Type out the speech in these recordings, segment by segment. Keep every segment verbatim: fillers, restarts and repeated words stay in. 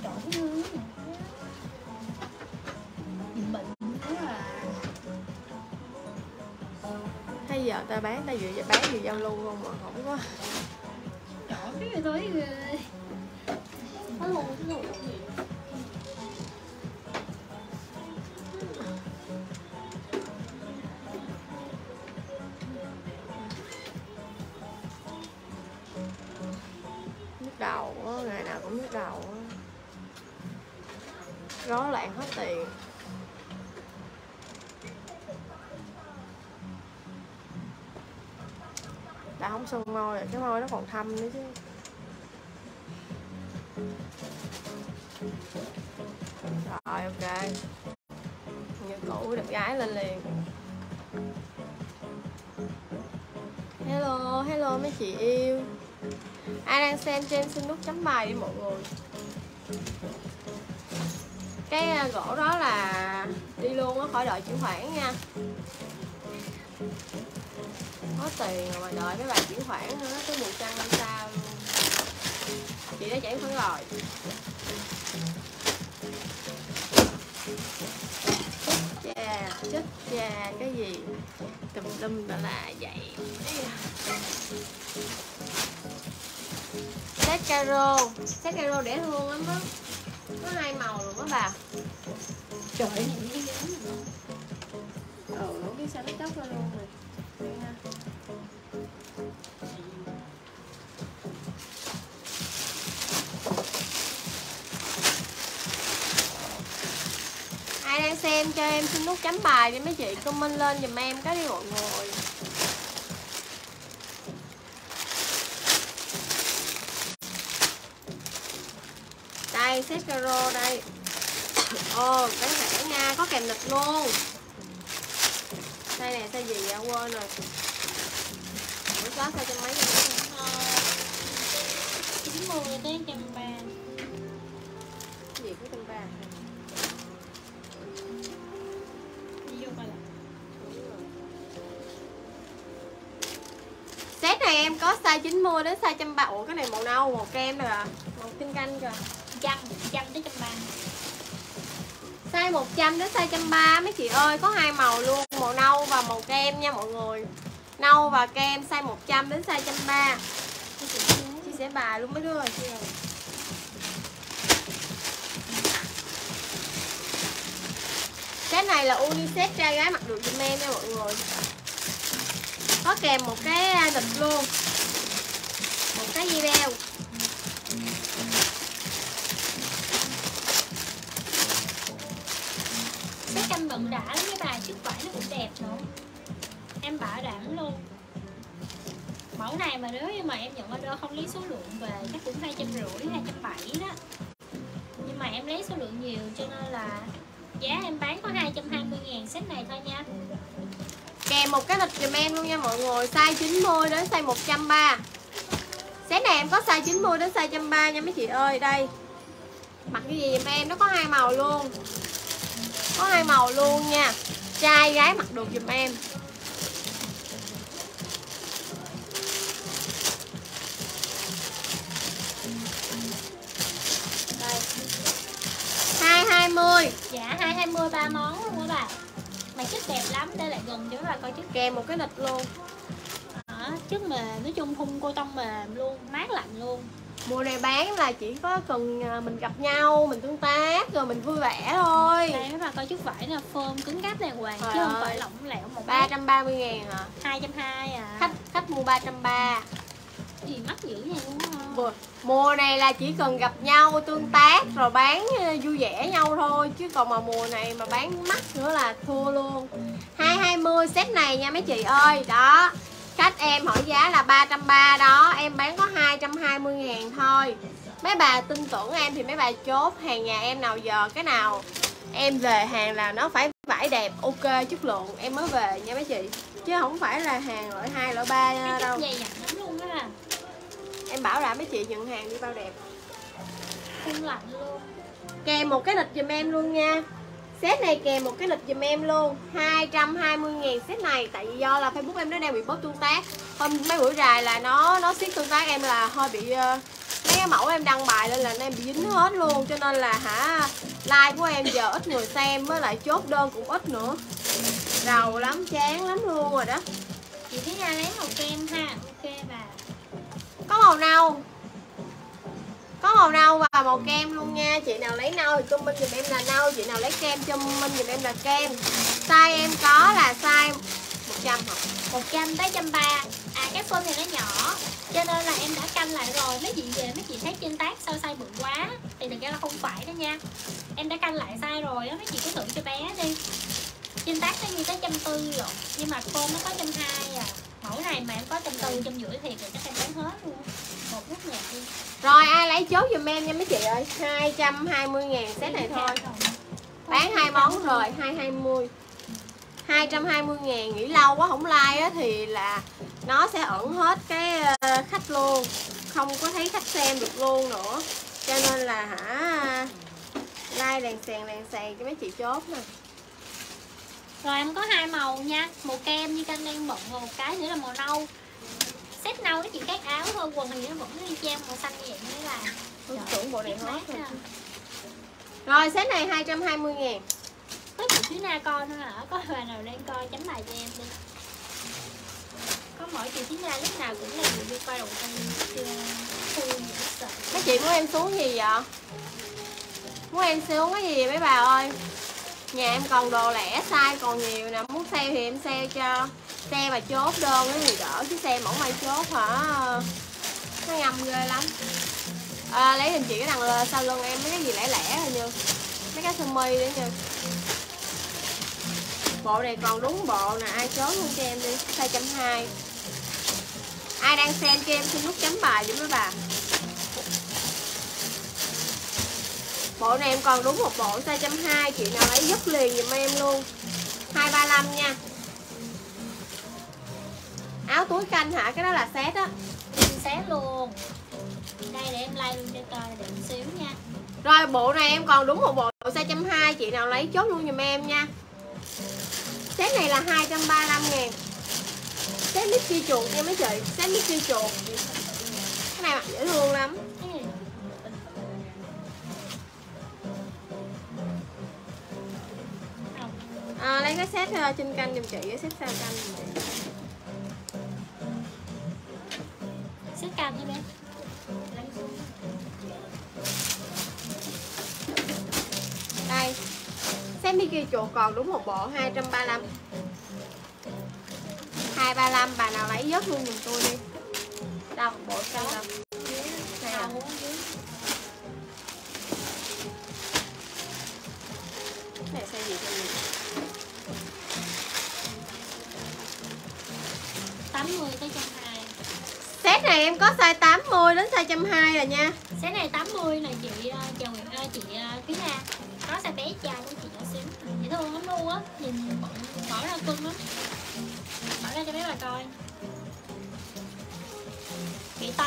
Trời cái hương này nhìn bệnh quá à. Hay giờ ta bán ta vừa bán vừa giao lưu không mà không có. Trời cái người tới ghê. Có luôn cái luôn gì. Nhức đầu á, ngày nào cũng nhức đầu á. Rối loạn hết tiền. Đã không sơn môi rồi, cái môi nó còn thâm nữa chứ. Rồi ok. Như cũ đẹp gái lên liền. Hello, hello mấy chị yêu. Ai đang xem trên xin nút chấm bài đi mọi người. Cái gỗ đó là đi luôn á, khỏi đợi chuyển khoản nha. Có tiền rồi mà đợi mấy bạn chuyển khoản nữa, tới mùa trăng năm sao luôn. Chị đã chuyển khoản rồi. Chà, chết chà, cái gì tùm lum đó là vậy. Set caro, set caro dễ thương lắm á. Có hai màu luôn đó bà. Trời ơi nhìn cái dáng này. Ừ, nó cái xanh tóc ra luôn rồi. Ai đang xem cho em xin nút chấm bài đi mấy chị, comment lên giùm em cái đi mọi người. Đây, set caro đây. Ồ, cái thẻ nha, có kèm lịch luôn. Size này size gì vậy? Quên rồi. Ủa có size trăm mấy trăm mấy? chín mươi tới một trăm ba mươi. Cái gì của trăm ba? Đi vô coi lại. Set này em có size chín mươi đến size trăm ba mươi. Ủa cái này màu nâu, màu kem rồi à. Màu tinh canh kìa. Trăm, trăm tới trăm ba mươi. Size một trăm đến size trăm ba mươi mấy chị ơi, có hai màu luôn, màu nâu và màu kem nha mọi người. Nâu và kem size một trăm đến size trăm ba mươi. Chia sẻ bài luôn mấy đứa ơi. Cái này là unisex trai gái mặc được giùm em nha mọi người. Có kèm một cái lịch luôn. Một cái dây đeo. Cái canh bận đã lắm mấy bà, chiếc vải nó cũng đẹp nữa. Em bảo đảm luôn. Mẫu này mà nếu như mà em nhận order không lấy số lượng về chắc cũng hai trăm rưỡi, hai trăm bảy đó. Nhưng mà em lấy số lượng nhiều cho nên là giá em bán có hai trăm hai mươi ngàn set này thôi nha. Kèm một cái lịch giùm em luôn nha mọi người. Size chín mươi đến size một trăm ba mươi. Set này em có size chín mươi đến size một trăm ba mươi nha mấy chị ơi. Đây. Mặc cái gì giùm em, nó có hai màu luôn. Có hai màu luôn nha. Trai gái mặc được giùm em. Đây. hai hai mươi. Dạ hai hai mươi ba món luôn các bạn. Mà chất đẹp lắm, đây lại gần cho các bạn coi chất. Kèm một cái lịch luôn. Đó, chất mềm, nói chung thun cô tông mềm luôn, mát lạnh luôn. Mùa này bán là chỉ có cần mình gặp nhau, mình tương tác rồi mình vui vẻ thôi. Đây các bạn coi chất vải là phơm cứng cáp đàng hoàng chứ không phải lỏng lẻo một ba trăm ba mươi ngàn à. hai trăm hai mươi à. Khách khách mua ba trăm ba mươi. Gì mắc dữ vậy luôn hả? Mùa, mùa này là chỉ cần gặp nhau tương tác rồi bán vui vẻ nhau thôi, chứ còn mà mùa này mà bán mắc nữa là thua luôn. Hai hai mươi set này nha mấy chị ơi. Đó. Khách em hỏi giá là ba trăm ba mươi đó, em bán có hai trăm hai mươi ngàn thôi. Mấy bà tin tưởng em thì mấy bà chốt hàng nhà em nào giờ cái nào em về hàng là nó phải vải đẹp, ok, chất lượng em mới về nha mấy chị. Chứ không phải là hàng loại hai loại ba cái đâu. chất dày dặn lắm luôn á. Em bảo là mấy chị nhận hàng đi bao đẹp. Khung lạnh luôn. Kèm một cái lịch giùm em luôn nha. Set này kèm một cái lịch giùm em luôn. Hai trăm hai mươi ngàn set này. Tại vì do là Facebook em nó đang bị bot tương tác. Hôm mấy buổi rài là nó nó siết tương tác em là hơi bị uh, mấy cái mẫu em đăng bài lên là em bị dính hết luôn, cho nên là hả like của em giờ ít người xem, với lại chốt đơn cũng ít nữa, rầu lắm, chán lắm luôn rồi đó. Chị Thúy Nga lấy màu kem ha. Ok bà. Có màu nâu, có màu nâu và màu kem luôn nha. Chị nào lấy nâu thì comment giùm em là nâu, chị nào lấy kem comment giùm em là kem. Size em có là size một trăm hả? một trăm tới một trăm ba mươi. À cái phone này nó nhỏ, cho nên là em đã canh lại rồi. Mấy chị về mấy chị thấy trên tác sao size bự quá thì thực ra là không phải đó nha. Em đã canh lại size rồi á, mấy chị cứ thử cho bé đi. Trên tác nó như tới trăm tư rồi, nhưng mà phone nó có trăm hai à. Mẫu này mà em có trăm tư, trăm rưỡi thiệt rồi chắc em bán hết luôn. Một nút nhạc đi. Rồi ai lấy chốt giùm em nha mấy chị ơi. Hai trăm hai mươi ngàn set này thôi. Bán hai món rồi, hai trăm hai mươi. Hai trăm hai mươi ngàn, nghĩ lâu quá không like á thì là nó sẽ ẩn hết cái khách luôn, không có thấy khách xem được luôn nữa, cho nên là hả like đèn sàn đèn sàn cho mấy chị chốt nè. Rồi em có hai màu nha, màu kem như canh đang bận, và một cái nữa là màu nâu. Set nâu nó chỉ khác áo thôi, quần thì nó vẫn y chang màu xanh như vậy mới là. Tôi tưởng bộ này hết rồi. Rồi set này hai trăm hai mươi ngàn. Có chị Thúy Na coi thôi hả? Có bà nào đang coi chấm bài cho em đi. Có mỗi chị Thúy Na lúc nào cũng là người đi coi đầu tiên chưa thu sợ. Mấy chị muốn em xuống gì vậy? Muốn em xuống cái gì mấy bà ơi? Nhà em còn đồ lẻ size còn nhiều nè, muốn sale thì em sale cho. Sale mà chốt đơn cái thì đỡ, chứ sale mẫu mai chốt hả nó ngầm ghê lắm. À, lấy giùm chị cái đằng sau lưng em mấy cái gì lẻ lẻ rồi như mấy cái sơ mi đấy nha. Bộ này còn đúng bộ nè, ai chốt luôn cho em đi, size trăm hai. Ai đang xem cho em xin nút chấm bài giúp mấy bà. Bộ này em còn đúng một bộ size trăm hai, chị nào lấy dứt liền giùm em luôn. Hai ba lăm nha. Áo túi canh hả? Cái đó là set á. Set luôn. Đây để em like luôn cho coi để một xíu nha. Rồi bộ này em còn đúng một bộ size trăm hai, chị nào lấy chốt luôn giùm em nha. Set này là hai trăm ba mươi lăm ngàn. Set Mickey chuột nha mấy chị. Set Mickey chuột. Cái này mặc dễ thương lắm. À, lấy cái set uh, trên canh giùm chị, cái set sao canh giùm chị. Set canh thôi bé. Đây. Set Mickey chuột còn đúng một bộ hai trăm ba mươi lăm. hai trăm ba mươi lăm, bà nào lấy dớt luôn giùm tôi đi. Đâu, bộ canh đâu. Này à. Này size gì cho mình? tám mươi tới một trăm hai mươi. Set này em có size tám mươi đến size một trăm hai mươi rồi nha. Set này tám mươi là chị uh, chào Nguyệt ơi, chị uh, Thúy Na. Có size bé trai của chị nhỏ xíu. Dễ thương lắm luôn á, nhìn bận mở ra cưng lắm. Mở ra cho mấy bà coi. Bị tối.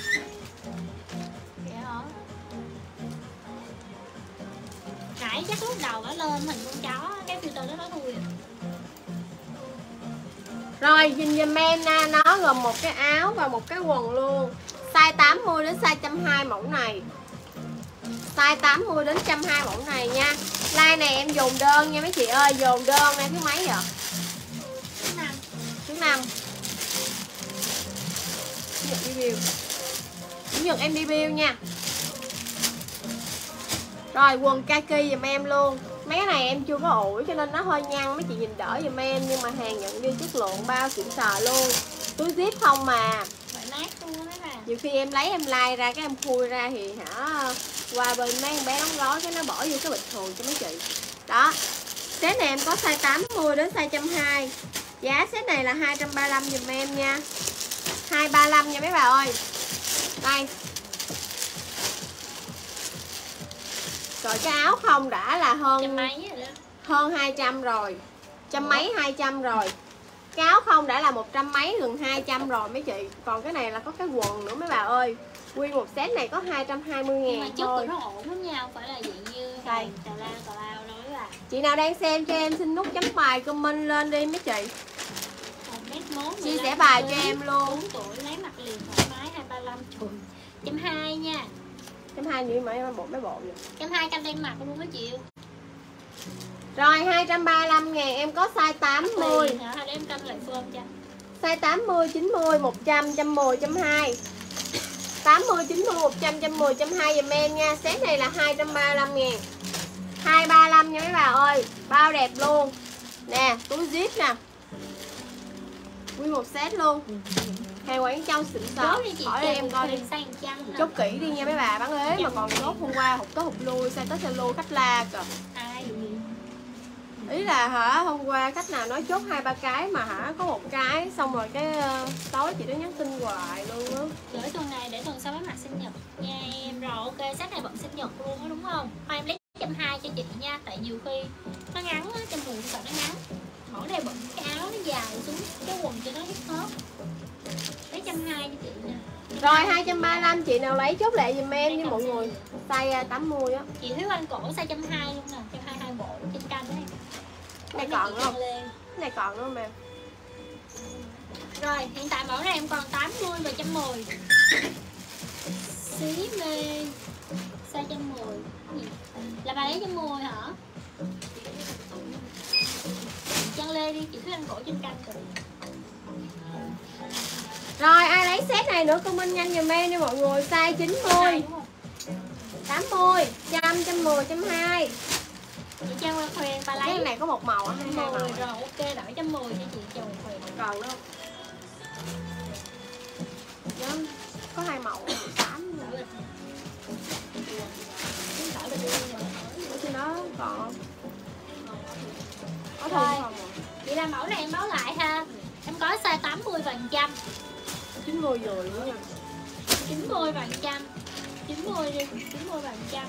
Vậy hả? Nãy chắc lúc đầu nó lên hình con chó, cái filter đó nó thui. Rồi nhìn giùm em nha, nó gồm một cái áo và một cái quần luôn. Size tám mươi đến size một trăm hai mươi mẫu này. Size tám mươi đến một trăm hai mươi mẫu này nha. Like này em dồn đơn nha mấy chị ơi, dồn đơn này thứ mấy vậy? Thứ năm. Thứ năm. Chủ nhật đi bill. Chủ nhật em đi bill nha. Rồi quần kaki giùm em luôn. Mấy cái này em chưa có ủi cho nên nó hơi nhăn, mấy chị nhìn đỡ giùm em, nhưng mà hàng nhận đi chất lượng bao xịn sò luôn. Túi zip không mà. Phải nát luôn á nè. Nhiều khi em lấy em like ra cái em khui ra thì hả qua bên mấy con bé đóng gói cái nó bỏ vô cái bịch thường cho mấy chị. Đó. Set này em có size tám mươi đến size một trăm hai mươi. Giá set này là hai trăm ba mươi lăm giùm em nha. hai trăm ba mươi lăm nha mấy bà ơi. Đây. Rồi cái áo không đã là hơn Trăm mấy rồi đó. Hơn hai trăm rồi. Trăm mấy hai trăm rồi. Cái áo không đã là một trăm mấy gần hai trăm rồi mấy chị. Còn cái này là có cái quần nữa mấy bà ơi. Nguyên một set này có hai trăm hai mươi ngàn mà thôi. mà nó ổn lắm nha, không phải là dạng như đây tào lao tào lao đâu là. Chị nào đang xem cho em xin nút chấm bài comment lên đi mấy chị. một mét mốt chia sẻ bài cho em luôn. bốn tuổi lấy mặt liền thoải mái hai ba lăm. Trời, trăm hai nha. Trăm hai như mấy bộ mấy bộ vậy. Trăm hai canh đen mặt luôn đó chị. Rồi hai trăm ba mươi lăm ngàn em có size tám mươi. Hả? Để em canh lại phơm cho. Size tám mươi, chín mươi, một trăm, một trăm mười, một trăm hai mươi. tám mươi, chín mươi, một trăm, một trăm mười, một trăm hai mươi dùm em nha. Set này là hai trăm ba mươi lăm ngàn. hai trăm ba mươi lăm nha mấy bà ơi. Bao đẹp luôn. Nè, túi zip nè. Nguyên một set luôn. Hàng Quảng Châu xịn sò. Hỏi đây em coi đi. Chốt kỹ đi nha mấy bà, bán ế mà còn chốt hôm qua hụt tới hụt lui, sai tới sai lui khách la kìa. Ai? Ý là hả, hôm qua khách nào nói chốt hai ba cái mà hả có một cái xong rồi cái uh, tối chị đó nhắn tin hoài luôn á. Gửi tuần này để tuần sau mấy mặt sinh nhật nha em. Rồi ok, set này bận sinh nhật luôn á đúng không? Thôi em lấy một trăm hai mươi cho chị nha, tại nhiều khi nó ngắn á, trong mùa sợ nó ngắn. Mẫu này bận cái áo nó dài xuống cái quần cho nó hít hết. Lấy một trăm hai mươi cho chị nha. Rồi hai trăm ba mươi lăm chị nào lấy chốt lệ giùm em với mọi người. Size tám mươi á. Chị Thúy Anh cổ size một trăm hai mươi luôn nè, một trăm hai mươi hai bộ trên canh đấy. Này còn nữa không? Cái này còn nữa không em? Rồi hiện tại mẫu này em còn tám mươi và một trăm mười. Xí mê size một trăm mười. Là bà lấy một trăm mười hả? Chăn lê đi, chị Thúy Anh cổ trên canh rồi. Rồi ai lấy set này nữa comment nhanh giùm em nha mọi người. Size chín mươi, tám mươi, một trăm, một trăm mười, một trăm hai mươi. Chị Trang qua khoen bà lấy. Cái này có một màu á, hai màu. Rồi ok, đổi một trăm mười cho chị Trang khoen. Còn nữa không? Nhớ có hai màu tám nữa. Ủa chứ nó còn không? Có thùng không ạ? Chị làm mẫu này em báo lại ha. Em có size tám mươi và một trăm. chín mươi rồi nữa nha. chín mươi và một trăm. chín mươi đi, chín mươi và một trăm.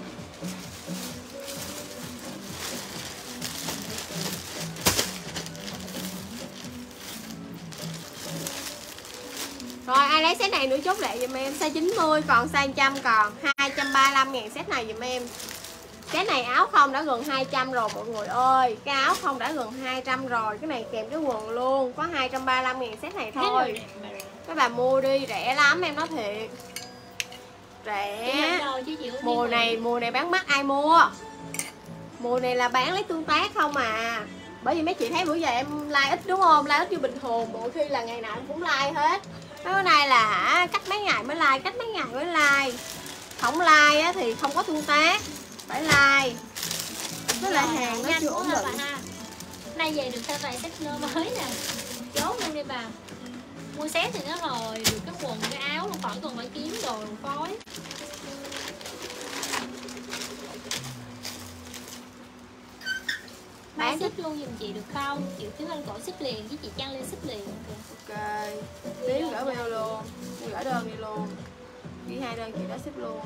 Rồi ai lấy set này nữa chốt lệ giùm em. Size chín mươi còn size một trăm còn hai trăm ba mươi lăm ngàn set này giùm em. Cái này áo không đã gần hai trăm rồi mọi người ơi. Cái áo không đã gần hai trăm rồi. Cái này kèm cái quần luôn. Có hai trăm ba mươi lăm ngàn set này thôi. Các bà mua đi, rẻ lắm em nói thiệt. Rẻ. Mùa này, mùa này bán mắc ai mua. Mùa này là bán lấy tương tác không à. Bởi vì mấy chị thấy bữa giờ em like ít đúng không? Like ít như bình thường. Mỗi khi là ngày nào em cũng like hết. Cái này là hả, cách mấy ngày mới like, cách mấy ngày mới like. Không like á, thì không có tương tác. Phải like. Với lại hàng nó chưa ổn định. Nay về được thêm vài set nơ mới nè. Chốt luôn đi bà. Mua set thì nó rồi, được cái quần, cái áo luôn, khỏi còn phải kiếm đồ phối. Bán ship luôn giùm chị được không? Chị Thúy Anh cổ ship liền với chị Trang Lê ship liền. Ok. Tí gửi mail luôn. Gửi đơn đi luôn. Ghi hai đơn chị đã ship luôn.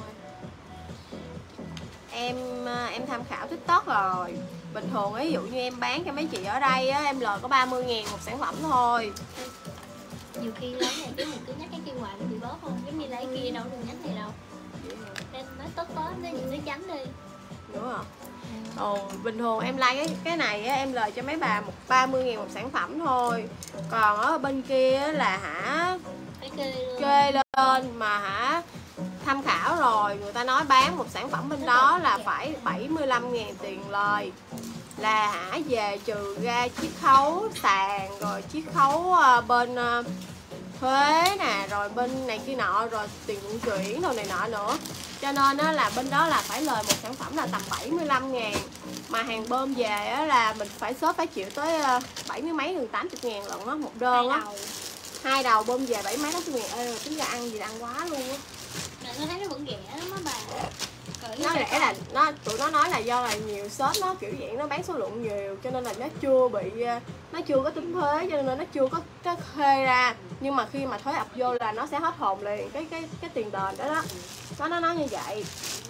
Em em tham khảo TikTok rồi. Bình thường ví dụ như em bán cho mấy chị ở đây á, em lời có ba mươi ngàn một sản phẩm thôi. Nhiều khi lấy này cái mình cứ nhắc cái kia hoài nó bị bóp không? Giống như lấy kia đâu đừng nhắc này đâu. Em nói tốt tốt với những cái tránh đi. Đúng rồi. Ồ, bình thường em like cái, cái này á, em lời cho mấy bà một ba mươi ngàn một sản phẩm thôi. Còn ở bên kia á, là hả kê lên mà hả tham khảo rồi người ta nói bán một sản phẩm bên đó là phải bảy mươi lăm ngàn tiền lời, là hả về trừ ra chiết khấu sàn rồi chiết khấu bên thuế nè, rồi bên này kia nọ, rồi tiền vận chuyển rồi này nọ nữa, cho nên á, là bên đó là phải lời một sản phẩm là tầm bảy mươi lăm ngàn, mà hàng bơm về á, là mình phải shop phải chịu tới bảy mươi mấy gần tám mươi ngàn lận á, một đơn á, hai đầu bơm về bảy mấy tám mươi ngàn. Ê rồi tính ra ăn gì là ăn quá luôn á. Nó thấy nó vẫn rẻ lắm á bà. Nó rẻ là nó tụi nó nói là do là nhiều shop nó kiểu dạng nó bán số lượng nhiều cho nên là nó chưa bị nó chưa có tính thuế cho nên nó chưa có cái thuê ra, nhưng mà khi mà thuế ập vô là nó sẽ hết hồn liền cái cái cái tiền đền đó đó. Nó nó nói như vậy.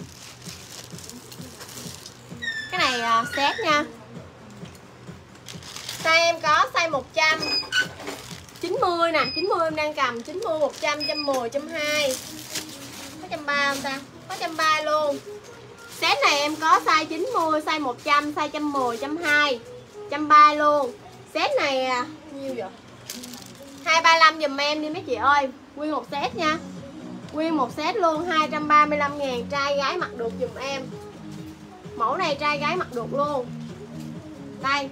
Cái này uh, set nha. Size em có size một trăm chín mươi nè, chín mươi em đang cầm, chín mươi, một trăm, một trăm mười, một trăm hai mươi. Có một trăm ba mươi không ta? Có một trăm ba mươi luôn. Set này em có size chín mươi, size một trăm, size một trăm mười, một trăm hai mươi, một trăm ba mươi luôn. Set này à, nhiêu vậy? hai trăm ba mươi lăm giùm em đi mấy chị ơi. Nguyên một set nha. Nguyên một set luôn, hai trăm ba mươi lăm ngàn. Trai gái mặc được dùm em. Mẫu này trai gái mặc được luôn. Đây.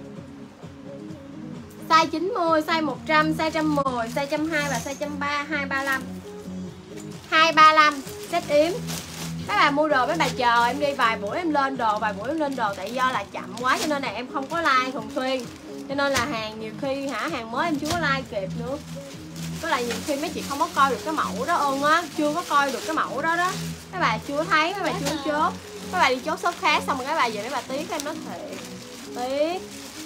Size chín mươi, size một trăm, size một trăm mười, size một trăm hai mươi và size một trăm ba mươi, hai ba lăm. hai ba lăm set yếm. Các bạn mua đồ mấy bà chờ em đi vài buổi em lên đồ, vài buổi em lên đồ tại do là chậm quá cho nên là em không có like thường xuyên. Cho nên là hàng nhiều khi hả hàng mới em chưa có like kịp nữa. Có lại nhiều khi mấy chị không có coi được cái mẫu đó ơn á, chưa có coi được cái mẫu đó đó. Các bà chưa thấy, các bà chưa chốt. Các bà đi chốt shop khác xong rồi các bà về mấy bà tiếc em nói thiệt. Tiếc.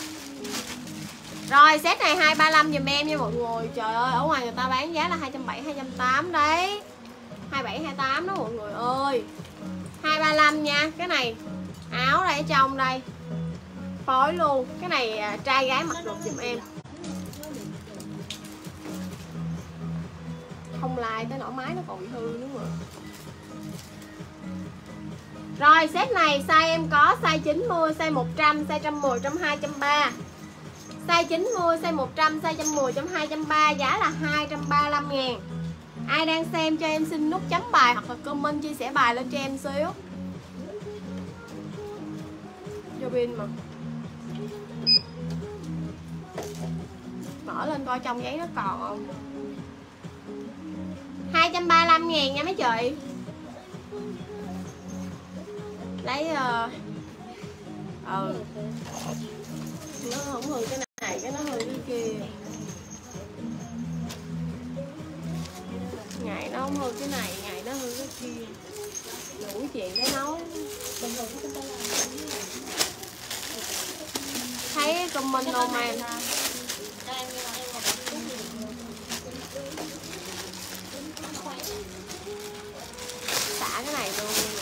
Rồi set này hai ba lăm giùm em nha mọi người. Trời ơi, ở ngoài người ta bán giá là hai trăm bảy mươi, hai trăm tám mươi đấy. hai bảy, hai tám đó mọi người ơi. hai ba lăm nha. Cái này áo đây ở trong đây. Phối luôn. Cái này trai gái mặc được giùm em. Không like tới nổi máy nó còn bị hư nữa mà. Rồi set này size em có size chín mươi, size một trăm, size một trăm mười, một trăm hai mươi, một trăm ba mươi. Size chín mươi, size một trăm, size một trăm mười, một trăm hai mươi, một trăm ba mươi, giá là hai trăm ba mươi lăm ngàn. Ai đang xem cho em xin nút chấm bài hoặc là comment chia sẻ bài lên cho em xíu. Vô pin mà. Mở lên coi trong giấy nó còn không. hai trăm ba mươi lăm ngàn nha mấy chị. Lấy uh... ừ. Nó không hư cái này, cái nó hư cái kia. Ngày nó không hư cái này, ngày nó hư cái kia. Đủ chuyện để nấu. Thấy comment đâu mà em. Xả cái này luôn nè.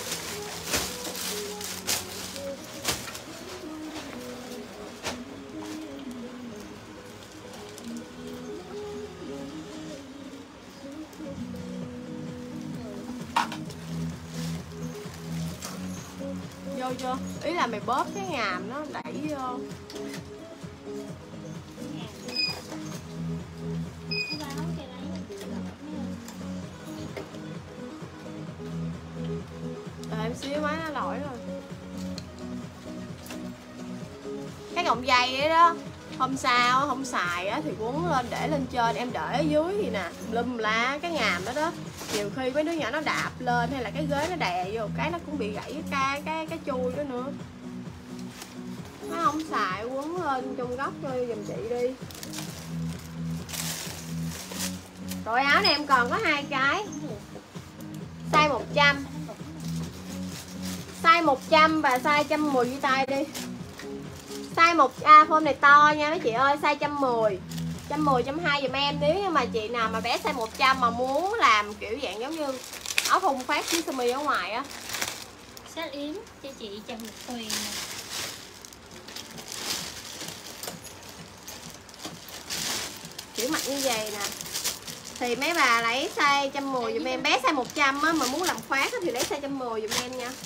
Vô chưa? Ý là mày bóp cái ngàm nó đẩy vô. Đợi em xíu máy nó lỗi rồi. Cái cọng dây ấy đó, hôm sau không xài á thì quấn lên để lên trên, em để ở dưới thì nè, lum lá cái ngàm đó đó. Nhiều khi mấy đứa nhỏ nó đạp lên hay là cái ghế nó đè vô cái nó cũng bị gãy cái ca cái cái chui đó nữa. Nó không xài quấn lên trong góc thôi giùm chị đi. Rồi áo này em còn có hai cái. Size một trăm. Size một trăm và size một trăm mười với tay đi. Size một a à, form này to nha mấy chị ơi, size một trăm mười. một trăm mười, một trăm hai mươi giùm em. Nếu như mà chị nào mà bé size một trăm mà muốn làm kiểu dạng giống như áo thun phát với sơ mi ở ngoài á. Set yếm cho chị Trần Nhật Tuyền nè. Kiểu mặc như vậy nè. Thì mấy bà lấy size một trăm mười giùm em. Bé size một trăm á, mà muốn làm khoác thì lấy size một trăm mười giùm em nha.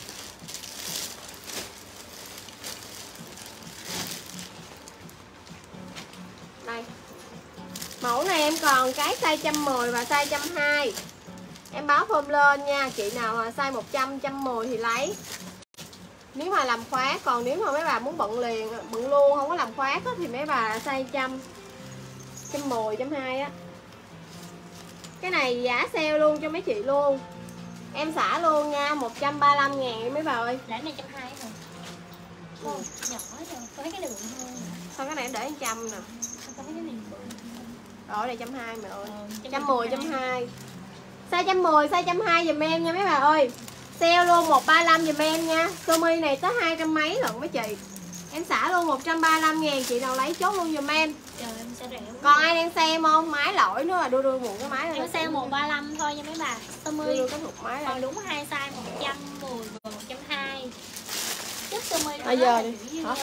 Đây. Mẫu này em còn cái size một trăm mười và size một trăm hai mươi. Em báo form lên nha. Chị nào mà size một trăm, một trăm mười thì lấy. Nếu mà làm khoác. Còn nếu mà mấy bà muốn bận liền, bận luôn không có làm khoác á, thì mấy bà size một trăm, một trăm mười, một trăm hai mươi á. Cái này giá sale luôn cho mấy chị luôn. Em xả luôn nha, một trăm ba mươi lăm ngàn mấy bà ơi. Lấy này một trăm hai mươi rồi. Ồ, nhỏ rồi, có mấy cái này bự hơn. Sao cái này để một trăm nè. Có mấy cái này bự. Rồi này một trăm hai mươi mẹ ơi. Ờ, một trăm mười, một trăm hai mươi. Size một trăm mười, size một trăm hai mươi giùm em nha mấy bà ơi. Sale luôn một trăm ba mươi lăm giùm em nha. Sơ mi này tới hai trăm mấy lận mấy chị. Em xả luôn một trăm ba mươi lăm ngàn, chị nào lấy chốt luôn giùm em. Trời em sẽ rẻ. Còn ai đang xem không? Máy lỗi nữa là đưa đưa một cái máy này. Em sale một trăm ba mươi lăm thôi nha mấy bà. Sơ mi. Đưa đưa cái một máy Còn này. đúng hai size một trăm mười và một trăm hai mươi. Chất sơ mi Bây giờ đi. như Hả?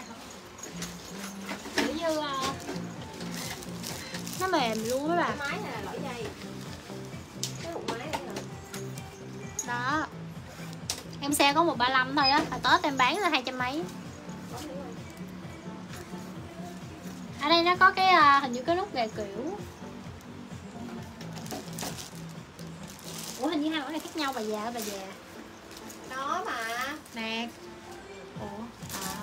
kiểu như uh, nó mềm luôn á bà. Cái máy này là lỗi dây. Cái một máy này nè. Đó. Em sale có một trăm ba mươi lăm thôi á, hồi Tết em bán là hai trăm mấy. Ở đây nó có cái uh, hình như cái nút gà kiểu. Ủa hình như hai mẫu này khác nhau bà già bà già. Đó mà. Nè. Ủa à.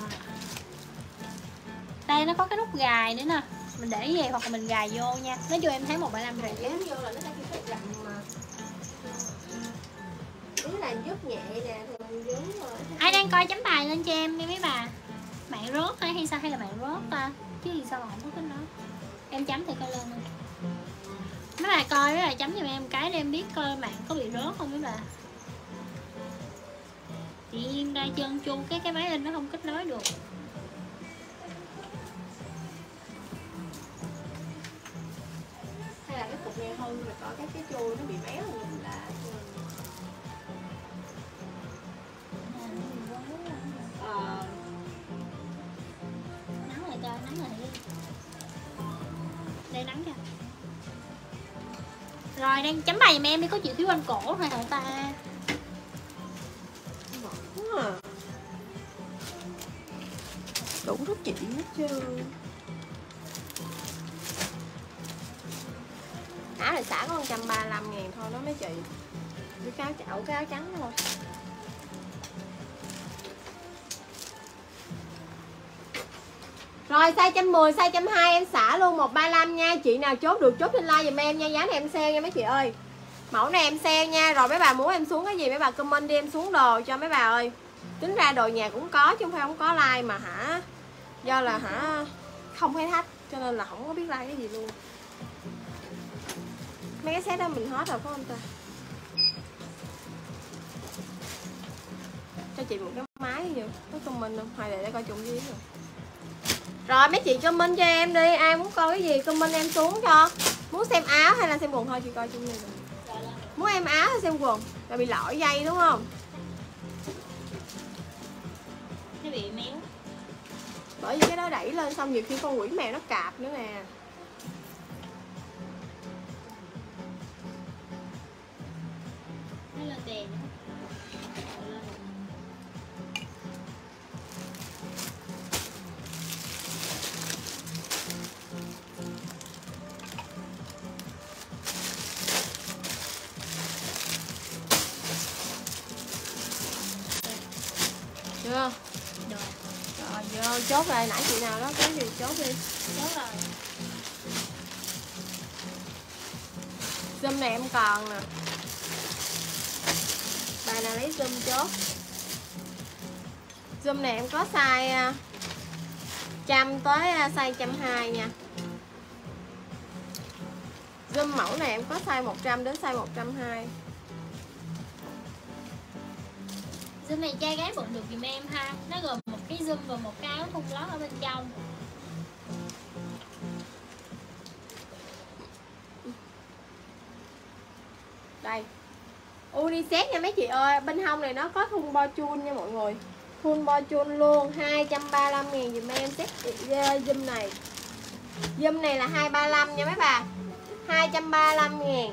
Đây nó có cái nút gài nữa nè. Mình để về hoặc là mình gài vô nha. Nói chung em thấy một bảy năm rẻ. Dán vô là nó sẽ cái rộng mà. Ý là giúp nhẹ nè thì mình dướng rồi. Ai đang coi chấm bài lên cho em đi mấy bà. Mạng rớt hay hay sao hay là mạng rớt ta? Chứ gì sao mà không có cái đó. Em chấm thì coi lên thôi. Mấy bà coi mấy bà chấm giùm em cái để em biết coi mạng có bị rớt không mấy bà. Tự nhiên ra chân chu cái cái máy in nó không kết nối được. Hay là cái cục này hư rồi có cái cái chui nó bị méo rồi mình là ờ Nắng lại coi, nắng lại đi. Đây nắng kìa. Rồi đang chấm bài giùm em đi, có chịu thiếu quanh cổ thôi hả ta? à. Đủ rất chị hết trơn. Áo này xả có một trăm ba mươi lăm ngàn thôi đó mấy chị. Cái áo chậu cái áo trắng thôi. Rồi size một trăm mười, size một trăm hai mươi em xả luôn một ba lăm nha. Chị nào chốt được chốt trên like giùm em nha. Giá này em sale nha mấy chị ơi. Mẫu này em sale nha. Rồi mấy bà muốn em xuống cái gì mấy bà comment đi em xuống đồ cho mấy bà ơi. Tính ra đồ nhà cũng có chứ không phải không có like mà hả. Do là hả không thấy thách cho nên là không có biết like cái gì luôn. Mấy cái set đó mình hết rồi phải không ta? Cho chị một cái máy gì có comment không? Hay là để coi chung với rồi. Rồi mấy chị comment cho em đi. Ai muốn coi cái gì comment em xuống cho. Muốn xem áo hay là xem quần thôi chị coi chung này rồi. Muốn em áo hay xem quần? Là bị lỗi dây đúng không? Nó bị méo. Bởi vì cái đó đẩy lên xong nhiều khi con quỷ mèo nó cạp nữa nè. Nó lên đèn. Chưa? Được. Rồi vô chốt rồi, nãy chị nào đó cái gì chốt đi. Chốt rồi. Zoom này em còn nè. Bà nào lấy zoom chốt. Zoom này em có size trăm tới size một trăm hai mươi nha. Zoom mẫu này em có size một trăm đến size một trăm hai mươi. Zoom này trai gái bận được giùm em ha. Nó gồm một cái zoom và một cái áo thun lót ở bên trong. Đây unisex nha mấy chị ơi. Bên hông này nó có thun bo chun nha mọi người. Thun bo chun luôn. Hai trăm ba mươi lăm ngàn dùm em set zoom này. Zoom này là hai trăm ba mươi lăm nha mấy bà. Hai trăm ba mươi lăm ngàn.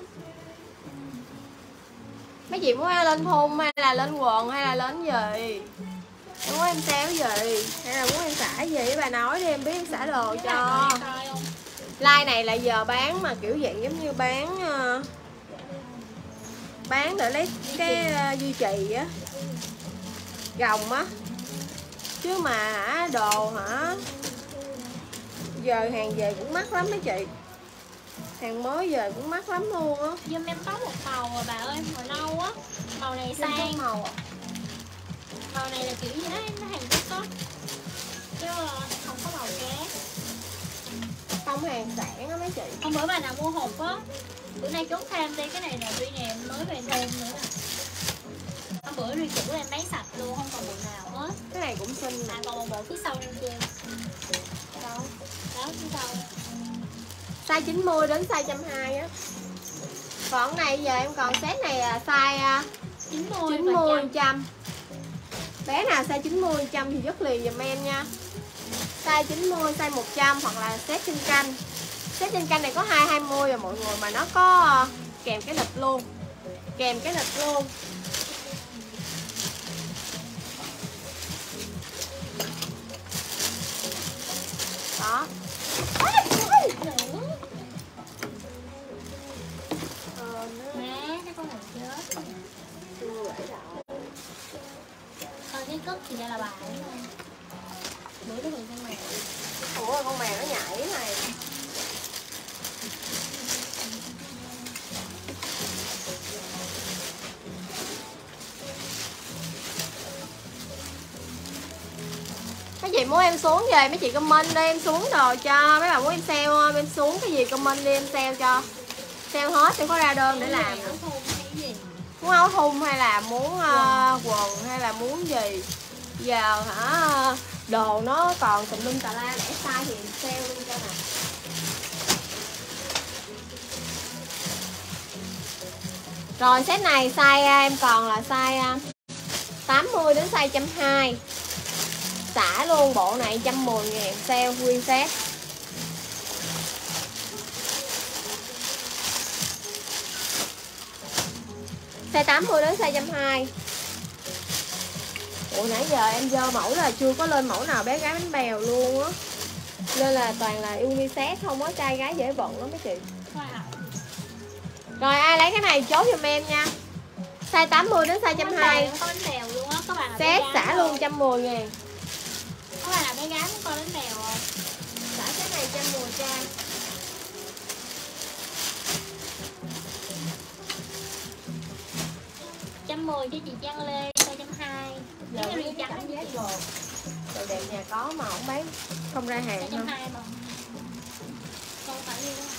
Mấy chị muốn lên thun hay là lên quần hay là lên gì? Em muốn em xéo gì? Hay là muốn em xả gì? Bà nói đi em biết em xả đồ cho. Like này là giờ bán mà kiểu dạng giống như bán uh, bán để lấy cái uh, duy trì á, gồng á. Chứ mà hả đồ hả giờ hàng về cũng mắc lắm mấy chị. Hàng mới về cũng mắc lắm luôn á. Dùm em có một màu à bà ơi, màu nâu á. Màu này sang màu à. Màu này là kiểu gì đó, nó hàng Trung Quốc chứ không có màu khác. Không hàng sản á mấy chị. Hôm bữa bà nào mua hộp á, bữa nay chốt thêm đi. Cái này là tuy nè mới về thêm nữa nè. Hôm bữa riêng chủ em bán sạch luôn, không còn bộ nào hết. Cái này cũng xinh. À còn một bộ phía sau bên kia. Đâu? Đó phía sau. Size chín mươi đến size một trăm hai mươi á. Còn này giờ em còn set này là size chín mươi, chín mươi, một trăm. Bé nào size chín mươi, một trăm thì dứt liền dùm em nha. Size chín mươi, size một trăm hoặc là set trên canh. Set trên canh này có hai hai mươi rồi mọi người, mà nó có kèm cái lịch luôn. Kèm cái lịch luôn. Đó. Má, cái con này thấy cất thì ra là bà đúng không? Bữa đó mình con mèo. Ủa con mèo nó nhảy này. Mấy chị muốn em xuống về mấy chị comment đi, em xuống đồ cho. Mấy bạn muốn em sale không? Em xuống cái gì comment đi em sale cho. Sale hết sẽ có ra đơn để làm. Muốn áo thun hay là muốn uh, quần hay là muốn gì? Giờ hả đồ nó còn tùm lum tà la, để size thì sale luôn cho nè. Rồi set này size em còn là size tám mươi đến size một trăm hai mươi. Xả luôn bộ này một trăm mười ngàn sale nguyên set. Size tám mươi đến size một trăm hai mươi. Ủa nãy giờ em dơ mẫu là chưa có lên mẫu nào bé gái bánh bèo luôn á. Nên là toàn là unisex không có trai gái dễ bận lắm mấy chị. Rồi ai lấy cái này chốt giùm em nha. Size tám mươi đến size một trăm hai mươi. Có bánh bèo luôn á, các bạn. Set xả luôn một trăm mười ngàn. Các bạn là bé gái muốn coi bánh bèo không? Xả cái này một trăm mười trang. một trăm mười cho chị Trang Lê, size một trăm hai mươi. Giờ cái cái riêng cảm trắng giác chị. gồm. Đồ đẹp nhà có mà không bán, không ra hàng một trăm không. hai mươi đồng. Không phải như đó.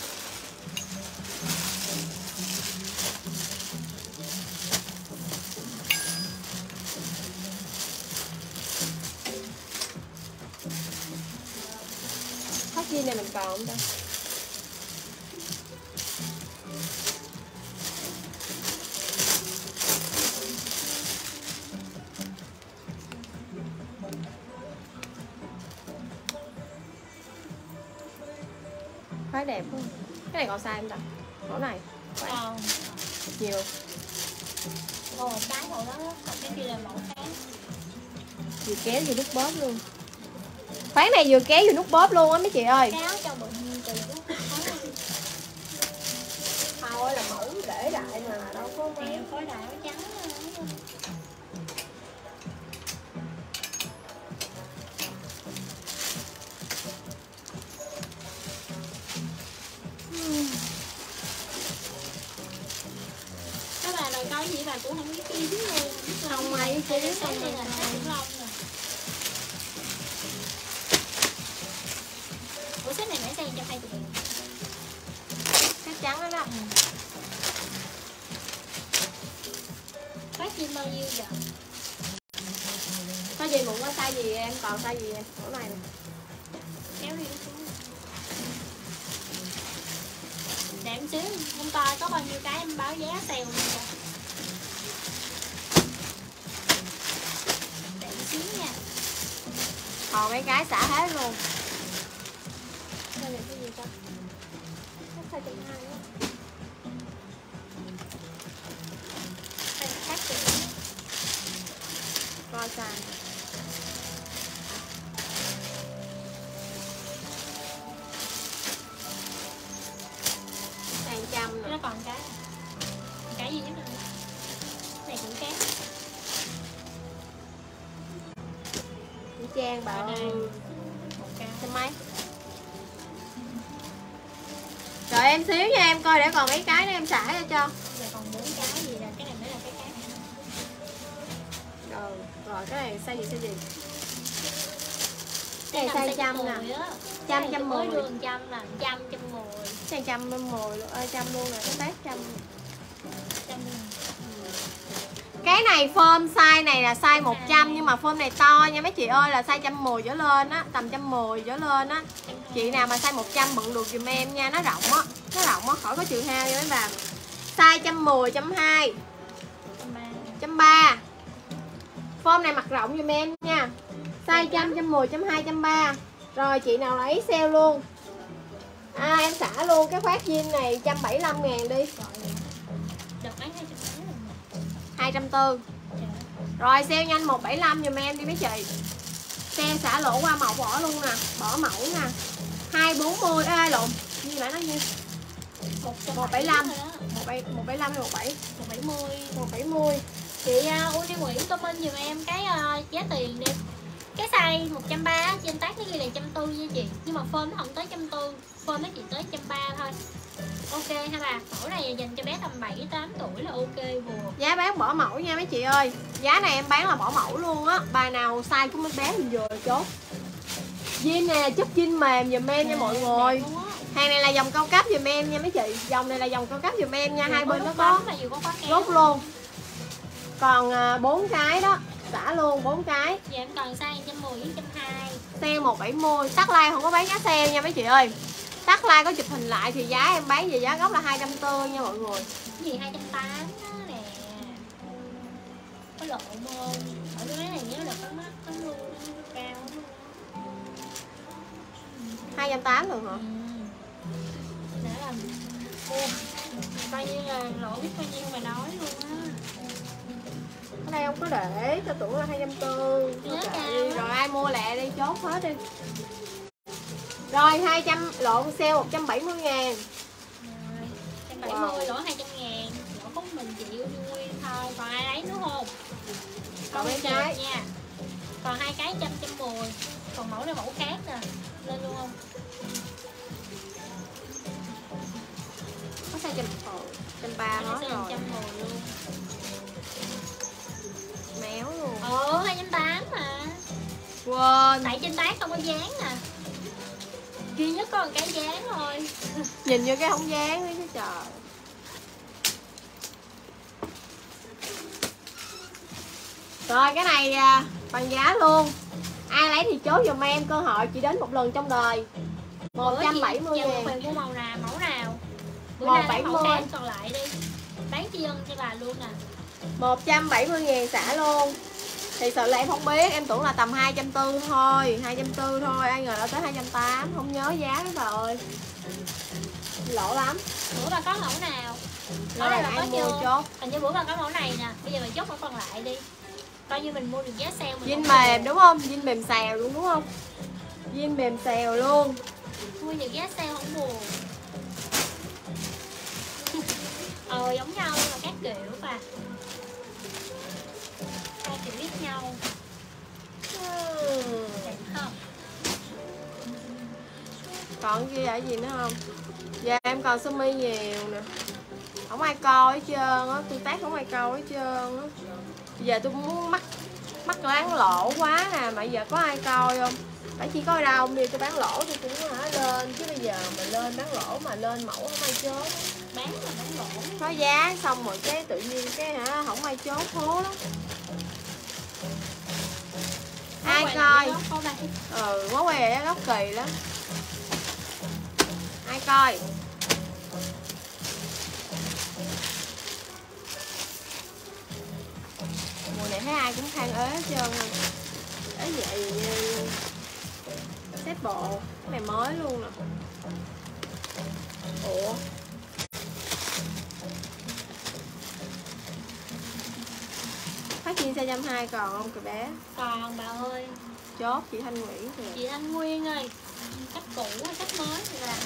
Phát jean này mình còn không ta? Khá đẹp không? Cái này còn size không ta? Mẫu này Còn nhiều. còn một cái màu đó, còn cái kia là màu khác. Vừa kéo vừa nút bóp luôn. Khoáng này vừa kéo vừa nút bóp luôn á mấy chị ơi. Cái áo cho bự từ đó. Thôi là mẫu để đại mà đâu có mấy. Em khối đại áo trắng. Các bạn rồi coi gì bà cũng không biết kiếm luôn. Không mấy chứ Cái không này mấy. là cái khủng long rồi. Ủa set này nãy sang cho hai mươi. Chắc chắn đó đó. Phát chim bao nhiêu giờ? Có gì muốn có size gì em, còn size gì em? Mẫu này nè. Kéo đi xuống. Để em xíu, hôm coi có bao nhiêu cái em báo giá sale luôn rồi. Để em xíu nha. Còn mấy cái xả hết luôn. Đây là cái gì ta? Size một trăm hai mươi nữa. Đây là khác rồi. Coi size. Đây một trăm nè. Nó còn cái cái gì nữa? Này cũng khác. Nữ trang bà Ở đây ơi. một cái. Trăm mấy. Rồi em xíu nha em coi để còn mấy cái nữa em xả cho cho. Giờ còn bốn cái gì là cái này mới là cái khác. Rồi, rồi cái này size gì size gì? Cái Cái này size trăm nè. Trăm, trăm mười. Đường trăm là trăm trăm mười. Size trăm mười luôn, ơi trăm luôn rồi, cái tác trăm. Trăm Cái này form size này là size một trăm nhưng mà form này to nha mấy chị ơi, là size một trăm mười trở lên á, tầm một trăm mười trở lên á. Chị nào mà size một trăm bận được dùm em nha, nó rộng á, nó rộng á, khỏi có trừ hao nha mấy bà. Size một trăm mười, một trăm hai mươi, một trăm ba mươi. Form này mặc rộng dùm em nha. Size một trăm, một trăm mười, một trăm hai mươi, một trăm ba mươi. Rồi chị nào lấy sale luôn. À em xả luôn cái khoác jean này một trăm bảy mươi lăm ngàn đi. Được mấy hai trăm mấy rồi. hai trăm bốn mươi. Rồi sale nhanh một trăm bảy mươi lăm dùm em đi mấy chị. Sale xả lỗ qua mẫu bỏ luôn nè, bỏ mẫu nè. hai trăm bốn mươi ê lộn, như nãy nói nhiêu? một trăm bảy mươi lăm. một trăm bảy mươi lăm hay một trăm bảy mươi? một trăm bảy mươi. một trăm bảy mươi. Chị uh, Uni Nguyễn comment giùm em cái uh, giá tiền đi. Cái size một trăm ba mươi trên tác nó ghi là một trăm bốn mươi nha chị. Nhưng mà form nó không tới một trăm bốn mươi, form nó chỉ tới một trăm ba mươi thôi. Ok ha bà, mẫu này dành cho bé tầm bảy tám tuổi là ok vừa. Giá bán bỏ mẫu nha mấy chị ơi. Giá này em bán là bỏ mẫu luôn á. Bà nào size của mấy bé thì vừa chốt. Jean này là chất jean mềm dùm em nha mọi người. Hàng này là dòng cao cấp dùm em nha mấy chị. Dòng này là dòng cao cấp dùm em nha. Hai bên nó có rút luôn. Còn bốn cái đó, xả luôn bốn cái. Dạ em còn size một trăm mười với một trăm hai mươi. Sale một trăm bảy mươi. Tắt like không có bán giá sale nha mấy chị ơi. Tắt like có chụp hình lại thì giá em bán về giá gốc là hai trăm bốn mươi nha mọi người. Cái gì hai trăm tám mươi đó nè. Có lộ môn. Ở cái này nhớ là có mắt có luôn, cao luôn. hai trăm tám mươi luôn hả? Ừ. Để làm mua. Coi như là lộ biết bao nhiêu mà nói luôn á. Ở đây không có để, cho tưởng là hai trăm bốn mươi. Rồi ai mua lẹ đi, chốt hết đi. Rồi hai trăm lộn sale một trăm bảy mươi ngàn. Rồi, một trăm bảy mươi wow. Lỗ hai trăm ngàn. Lỗ có mình chịu vui thôi. Còn ai lấy nữa không? Còn mấy cái nha. Còn hai cái trăm trăm mười. Còn mẫu này mẫu khác nè. Lên luôn không? Có size trăm trăm ba hết rồi. Trăm mười luôn. Méo luôn. Ồ hai trăm tám mươi mà. Quên. Tại trên tác không có dán nè. Duy nhất có một cái dán thôi. Nhìn như cái không dán đấy chứ trời. Rồi cái này à, bằng giá luôn. Ai lấy thì chốt giùm em, cơ hội chỉ đến một lần trong đời. Một trăm bảy mươi ngàn. Mình mua màu nào, mẫu nào? Bữa một nay trăm bảy mươi. mẫu khác còn lại đi. Bán tri ân cho bà luôn nè. Một trăm bảy mươi ngàn xả luôn. Thì sự là em không biết, em tưởng là tầm hai trăm bốn mươi thôi, hai trăm bốn mươi thôi, ai ngờ nó tới hai trăm tám mươi, không nhớ giá đó bà ơi. Lỗ lắm. Bữa bà có mẫu nào? Rồi đây bà có chưa? Chốt. Hình như bữa bà có mẫu này nè, bây giờ bà chốt mẫu còn lại đi. Coi như mình mua được giá sale mình. Jean mềm đúng không? Jean mềm xèo luôn đúng không? Jean mềm xèo luôn. Mua được giá sale không buồn. Ờ giống nhau nhưng mà các kiểu bà. Hai kiểu biết nhau. Hmm. Đẹp không? Còn kia ở gì nữa không? Dạ em còn sơ mi nhiều nè. Không ai coi hết trơn á, tôi tác không ai coi hết trơn á. Giờ tôi muốn mắc mắc bán lỗ quá nè, mà giờ có ai coi không? Phải chỉ coi đâu đi tôi bán lỗ tôi cũng hả lên, chứ bây giờ mà lên bán lỗ mà lên mẫu không ai chốt. Bán là bán lỗ. Có giá xong rồi cái tự nhiên cái hả không ai chốt hố lắm. Ai coi? Ừ, món quay này góc kỳ lắm. Ai coi? Mùa này thấy ai cũng khan ế hết trơn rồi. Ế vậy set bộ. Cái này mới luôn nè. Ủa Phát Chiên size một trăm hai mươi còn không kìa bé? Còn bà ơi. Chốt chị Thanh Nguyễn kìa. Chị Thanh Nguyên ơi. Cách cũ hay cách mới thì là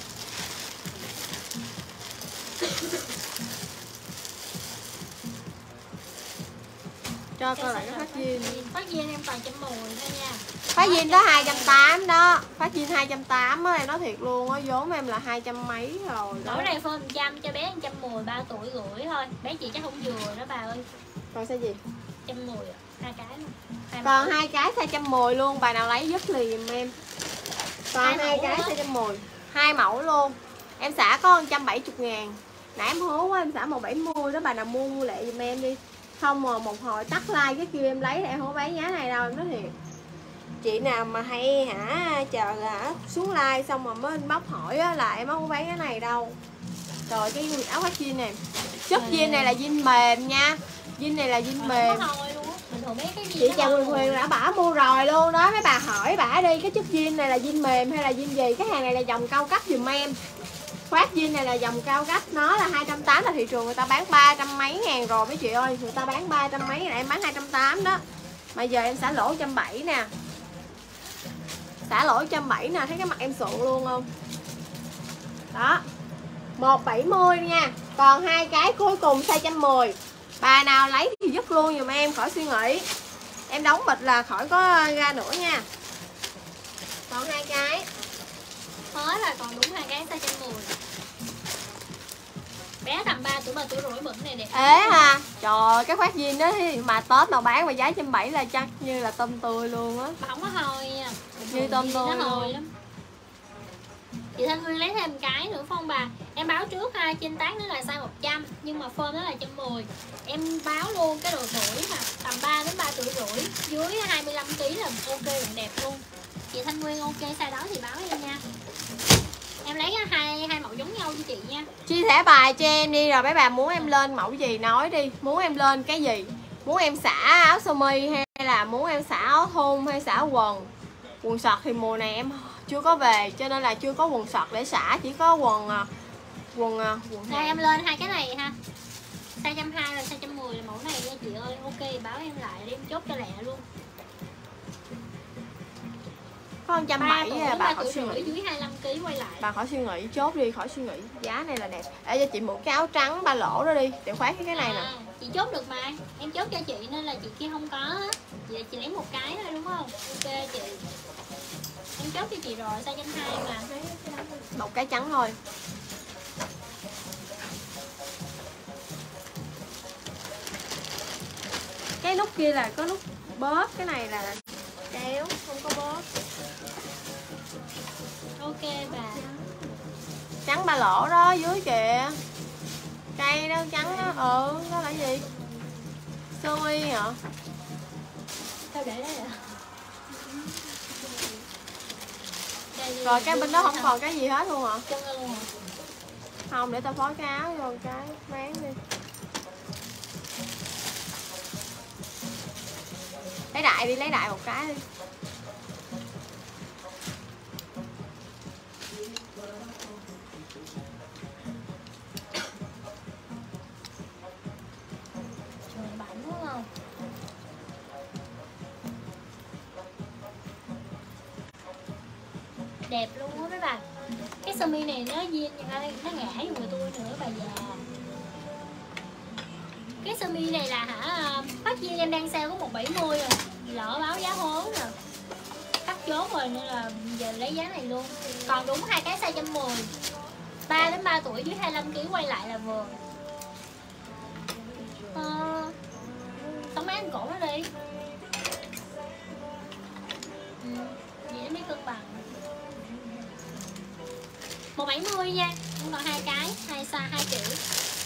cho coi lại cái Phát Chiên. Phát Chiên em còn trăm mười thôi nha. Phát Chiên đó hai trăm tám mươi đó. Phát Chiên hai trăm tám mươi á, em nói thiệt luôn á, vốn em là hai trăm mấy rồi đó. Mẫu này phone một trăm cho bé một trăm mười, ba tuổi rưỡi thôi. Bé chị chắc không vừa đó bà ơi. Còn size gì? một trăm mười à? Hai cái luôn. Hai còn hai cái size một trăm mười luôn, bà nào lấy giúp liền giùm em. Còn hai, hai cái size một trăm mười. Hai mẫu luôn. Em xả có một trăm bảy mươi ngàn. Nãy em hố quá em xả một trăm bảy mươi đó, bà nào mua mua lẹ giùm em đi. Không mà một hồi tắt like cái kêu em lấy thì em không bán giá này đâu, em nói thiệt. Chị nào mà hay hả chờ hả xuống like xong rồi mới inbox hỏi á là em không bán cái này đâu. Rồi cái áo khoác jean này, chất jean này là jean mềm nha, jean này là jean mềm. Chị chào Quỳnh Huyền đã bả mua rồi luôn đó, mấy bà hỏi bả đi cái chất jean này là jean mềm hay là jean gì. Cái hàng này là dòng cao cấp giùm em. Khoác jean này là dòng cao cấp, nó là hai trăm tám mươi, là thị trường người ta bán ba trăm mấy ngàn rồi mấy chị ơi, người ta bán ba trăm mấy, này em bán hai trăm tám mươi đó. Mà giờ em xả lỗ một trăm bảy mươi nè. Xả lỗ một trăm bảy mươi nè, thấy cái mặt em sượng luôn không? Đó. một trăm bảy mươi nha. Còn hai cái cuối cùng size một trăm mười. Bà nào lấy thì dứt luôn giùm em, khỏi suy nghĩ. Em đóng bịch là khỏi có ra nữa nha. Còn hai cái. Hết là còn đúng hai cái size trăm mười. Bé tầm ba tuổi ba tuổi rưỡi bẩn này đẹp. Ế ha. Trời ơi, cái khoác jean đó mà Tết mà bán mà giá một trăm bảy mươi là chắc như là tôm tươi luôn á. Mà không có hồi nha. Như tôm tươi nó hồi luôn. lắm. Chị Thanh Nguyên lấy thêm cái nữa phải không bà? Em báo trước ha, trên tag nó là size một trăm nhưng mà form nó là một trăm mười. Em báo luôn cái độ tuổi mà tầm ba đến ba tuổi rưỡi, dưới hai mươi lăm ki lô gam là ok là đẹp luôn. Chị Thanh Nguyên ok size đó thì báo em nha. Em lấy hai hai mẫu giống nhau cho chị nha. Chia sẻ bài cho em đi, rồi mấy bà muốn em lên mẫu gì nói đi. Muốn em lên cái gì? Muốn em xả áo sơ mi hay là muốn em xả áo thun hay xả quần? Quần sọt thì mùa này em chưa có về cho nên là chưa có quần sọt để xả, chỉ có quần quần quần Rồi em lên hai cái này ha. Size một trăm hai mươi là size một trăm mười là mẫu này nha chị ơi. Ok báo em lại để em chốt cho lẹ luôn. Có một trăm bảy mươi à, bà khỏi suy nghĩ. Dưới hai mươi lăm ki lô gam quay lại. Bà khỏi suy nghĩ, chốt đi, khỏi suy nghĩ. Giá này là đẹp. Để cho chị mượn cái áo trắng ba lỗ đó đi, để khoác cái cái này nè. À, chị chốt được mà. Em chốt cho chị nên là chị kia không có. Chị chị lấy một cái thôi đúng không? Ok chị. Em chốt cho chị rồi, size một trăm hai mươi mà. Một cái trắng thôi. Cái nút kia là có nút bóp, cái này là kéo, không có bóp. Ok bà. Trắng ba lỗ đó dưới kìa. Cây đó trắng đó, ừ, đó là gì? Sơ mi hả? Sao để đây ạ? Rồi cái bên đó không còn cái gì hết luôn hả? Chân luôn hả? Không, để tao phối cái áo vô cái bán đi. Lấy đại đi, lấy đại một cái đi. Trời bảnh đúng không? Đẹp luôn á mấy bạn. Cái sơ mi này nó duyên nó ngã vô người tôi nữa bà già. Cái sơ mi này là hả, phát viên em đang sale có một trăm bảy mươi rồi, lỡ báo giá hố nè, cắt chốt rồi nên là giờ lấy giá này luôn. Còn đúng hai cái size một trăm mười, ba đến ba tuổi dưới hai mươi lăm ki lô gam quay lại là vừa. Ờ, tống mấy anh cổ nó đi. Ừ, vậy nó mới cân bằng. một trăm bảy mươi nha, cũng còn hai cái, hai size hai kiểu.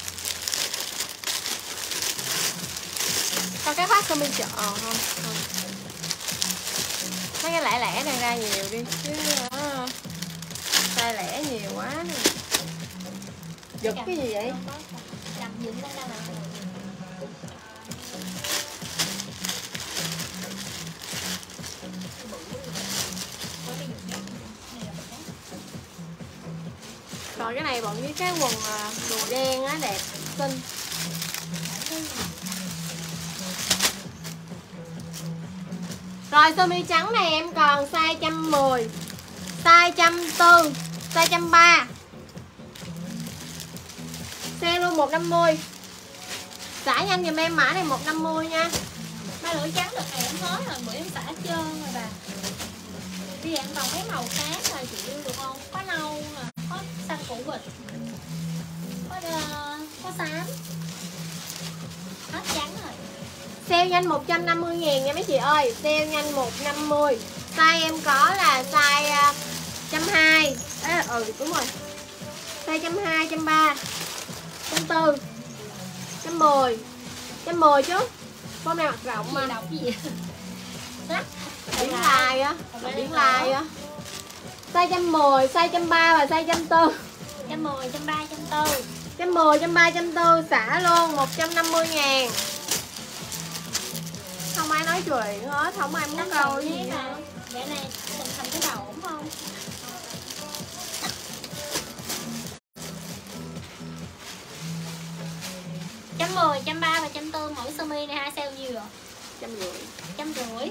Còn cái khoác sơ mi chợ không? Không. Mấy cái lẻ lẻ này ra nhiều đi chứ uh, size lẻ nhiều quá nè. Giật cái gì vậy? Làm dựng lên ra mà. Còn cái này bọn với cái quần đồ đen á, đẹp xinh. Rồi sơ mi trắng này em còn size một trăm mười, size một trăm bốn, size một trăm ba. Sale luôn một trăm năm mươi. Xả nhanh giùm em mã này một trăm năm mươi nha. Ba lưỡi trắng đợt này em hết rồi, bữa em xả hết trơn rồi bà. Bây giờ em còn mấy màu khác rồi chị yêu được không? Có nâu nè, có xanh củ vịt, có uh, có xám. Hết trắng rồi. Sale nhanh một trăm năm mươi ngàn nha mấy chị ơi. Sale nhanh một trăm năm mươi. Size em có là size uh, một trăm hai mươi. À, ừ đúng rồi. Size một trăm hai mươi, một trăm ba, một trăm bốn, một trăm mười. một trăm mười chứ. Hôm nay mặc rộng mà. Đọc cái gì? Lắc. Biến like á. Biến like á. Size một trăm mười, size một trăm ba và size một trăm bốn. một trăm mười, một trăm ba, một trăm bốn. một trăm mười, một trăm ba, một trăm bốn xả luôn một trăm năm mươi ngàn. Không ai nói chuyện hết, không ai muốn câu gì hết. Để này mình thành cái đầu ổn không? một trăm mười, một trăm ba và một trăm bốn mỗi sơ mi này hai sale nhiều rồi. một trăm rưỡi. một trăm rưỡi.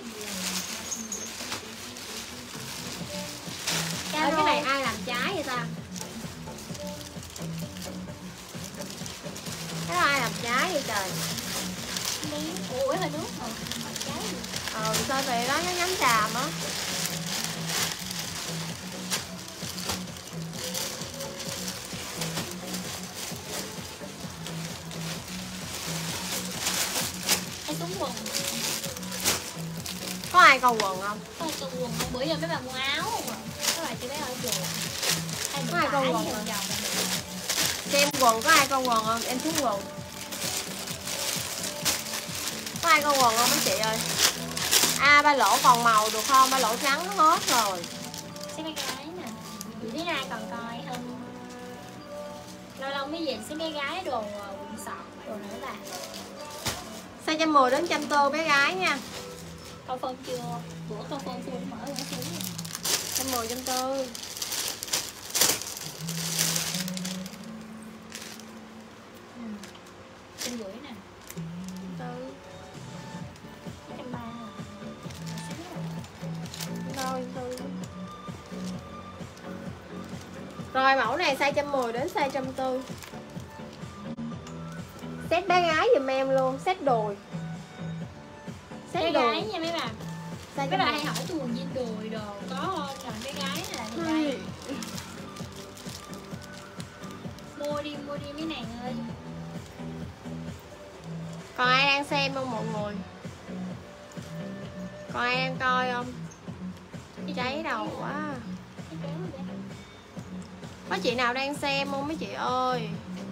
Ê, cái này ai làm trái vậy ta? Cái đó ai làm trái vậy trời? nổi hơi nước rồi. Ờ, sao vậy đó, nó nhắm tràm á. Cái xuống quần. Có ai còn quần không? Có ai còn quần không? Bữa giờ mấy bạn mua áo không ạ? Các bạn cho bé ở chùa. Có ai con quần không? Xem quần có ai con quần không? Em xuống quần. Có ai con quần không mấy chị ơi? À, ba lỗ còn màu được không? Ba lỗ trắng nó hết rồi. Xếp bé gái nè. Chị biết ai còn coi không? Lâu lâu mới về xếp bé gái đồ quần sọt đồ nữa là. Size một trăm mười đến một trăm tư bé gái nha. Câu phân chưa? Bữa câu phân full mở ra xuống. một trăm mười, một trăm tư. Trăm rưỡi nè. Tư. Trăm ba. Đâu, tư. Rồi mẫu này size một trăm mười đến size một trăm tư. Set bé gái giùm em luôn, set đùi. Set Bé đùi. gái nha mấy bạn. Size Các bạn hay hỏi tôi quần jean đùi đồ có không? Chọn bé gái là thì đây. Mua đi, mua đi mấy nàng ơi. Còn ai đang xem không mọi người? Còn ai đang coi không? Cháy đầu quá. Có chị nào đang xem không mấy chị ơi?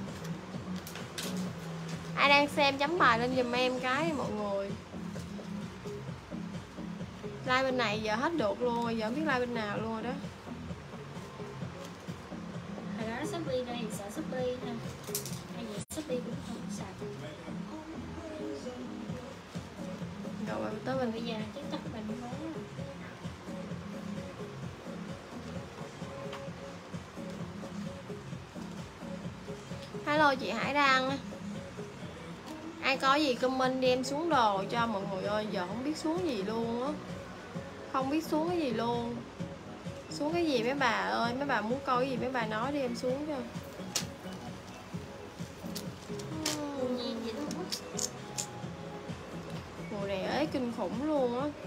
Ai đang xem chấm bài lên giùm em cái mọi người. Like bên này giờ hết được luôn rồi, giờ không biết like bên nào luôn rồi đó. Hồi đó Shopee đây thì sợ Shopee ha. Hay vậy Shopee cũng không sạch. Rồi tới mình Bây giờ là TikTok mình mới. hello chị Hải Đăng. Ai có gì comment đi em xuống đồ cho mọi người ơi. Giờ không biết xuống gì luôn á. Không biết xuống cái gì luôn. Xuống cái gì mấy bà ơi. Mấy bà muốn coi cái gì mấy bà nói đi em xuống cho. Mùa này ế kinh khủng luôn á.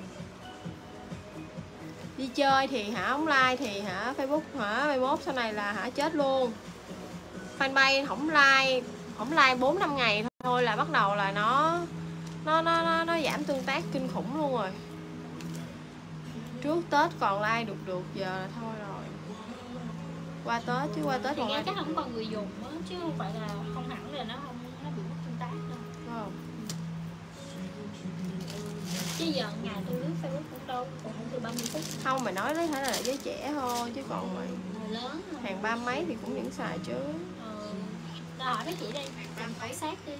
Đi chơi thì hả, không like thì hả, Facebook hả, mai mốt sau này là hả chết luôn. Fanpage không like, không like bốn năm ngày thôi là bắt đầu là nó nó nó nó, nó giảm tương tác kinh khủng luôn rồi. Trước Tết còn like được được, giờ là thôi rồi. Qua Tết chứ qua Tết thì còn like chắc không còn người dùng đó, chứ không phải là không hẳn là nó không nó bị mất tương tác đâu. Không. Chứ giờ ngày tôi lướt Facebook cũng đâu cũng không từ ba mươi phút. Không, mày nói lấy thể là giới trẻ thôi chứ còn mày người lớn rồi. hàng ba mấy thì cũng vẫn xài chứ. Ờ, tao hỏi mấy chị đi, làm khảo sát đi.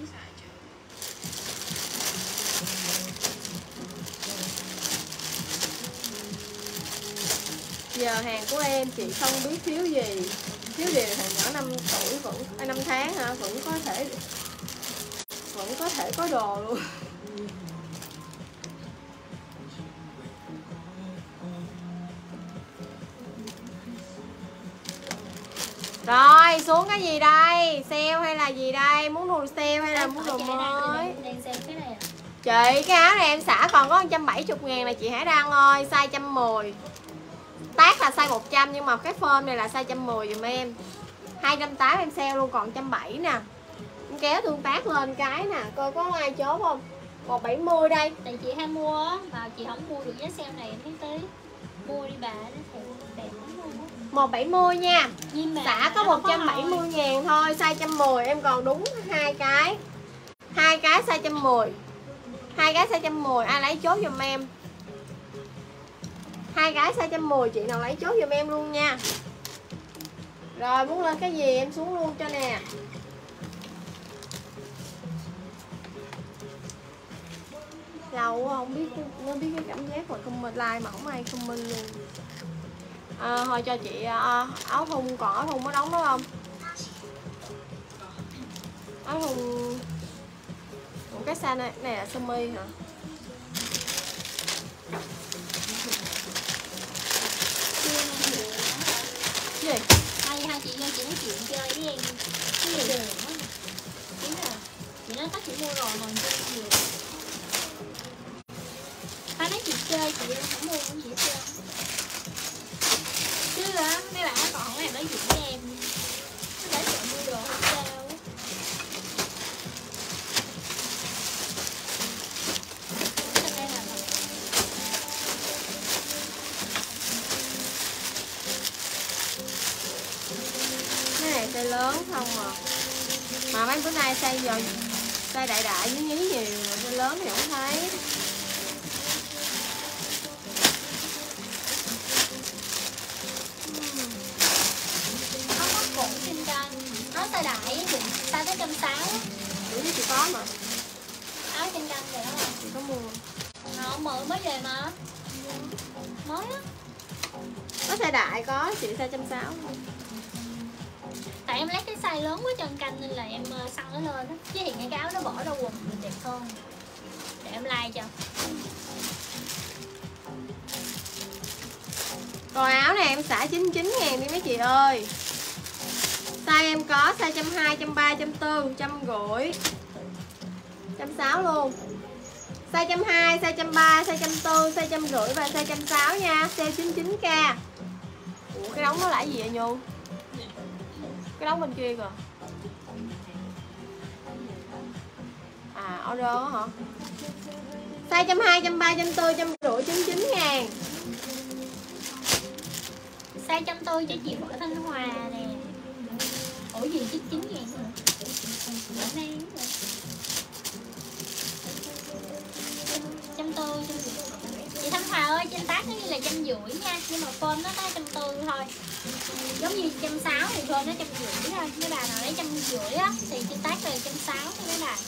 Giờ hàng của em chị không biết thiếu gì. Thiếu gì là thằng nhỏ năm tuổi vẫn à, năm tháng hả, vẫn có thể vẫn có thể có đồ luôn. Rồi xuống cái gì đây? Sale hay là gì đây? Muốn đồ sale hay là muốn đồ mới? Đang xem cái này à? Chị cái áo này em xả còn có một trăm bảy mươi ngàn là chị Hải Đăng ơi. Size một trăm mười. Tác là size một trăm nhưng mà cái form này là size một trăm mười dùm em. Hai trăm tám mươi em sale luôn còn một trăm bảy mươi nè. Em kéo tương tác lên cái nè. Coi có ai chốt không? Một trăm bảy mươi đây. Tại chị hay mua á, mà chị không mua được giá sale này em thấy tí. Mua đi bà, nó đẹp, đẹp lắm luôn á. Một trăm bảy mươi nha. Nhưng Xả có một trăm bảy mươi ngàn thôi. Size một trăm mười em còn đúng hai cái. Hai cái size một trăm mười. Hai cái size một trăm mười ai lấy chốt giùm em. Hai cái size một trăm mười chị nào lấy chốt giùm em luôn nha. Rồi muốn lên cái gì em xuống luôn cho nè. Lâu quá không biết nó biết cái cảm giác mà comment like mà không ai comment luôn. À, thôi cho chị à, áo thun, còn áo thun có đóng đó không? Áo thun một cái size này, này là sơ mi hả? Gì? Hai hai chị ơi, chị nói chuyện chơi với em cái gì đường á. Chính là chị nói tắt chị mua rồi mà chơi nhiều. nói chị chơi, chị không mua cũng gì hết trơn. Chứ á, mấy bạn còn không em nói chuyện với em. Nó để chọn mua đồ không sao. Cái này size lớn không à. Mà mấy bữa nay size giờ size đại đại với nhí nhiều, size lớn thì không thấy. Nó có cổ trên kênh. Nó size đại với chị, size tới trăm sáu. Bữa nay chị có mà. Áo trên kênh vậy đó. Chị có mua. Nó mới mới về mà. Mới á. Có size đại có, chị size trăm sáu. Tại em lấy cái size lớn quá chân canh nên là em săn nó lên á. Chứ hiện cái áo nó bỏ ra quần mình đẹp hơn. Để em like cho. Còn áo này em xả chín mươi chín ngàn đi mấy chị ơi. Size em có size trăm hai, trăm ba, trăm tư, trăm rưỡi, trăm sáu luôn. Size trăm hai, size trăm ba, size trăm tư, size trăm rưỡi và size trăm sáu nha. Sale chín mươi chín k. Ủa cái đống nó là gì vậy Nhu? Cái đống bên kia kìa. À order hả? Size trăm hai, trăm ba, trăm tư, trăm rưỡi, chín mươi chín ngàn. Size trăm tư cho chị Võ Thanh Hòa nè. Ủa gì chứ chín ngàn hả? Bữa nay trăm tư, trăm rưỡi. Chị Thanh Hòa ơi, trên tác nó như là trăm rưỡi nha. Nhưng mà phone nó có trăm tư thôi. Giống như trăm sáu thì phone nó trăm rưỡi thôi. Mấy bà nào lấy trăm rưỡi á thì trên tác là trăm sáu thôi mấy bà.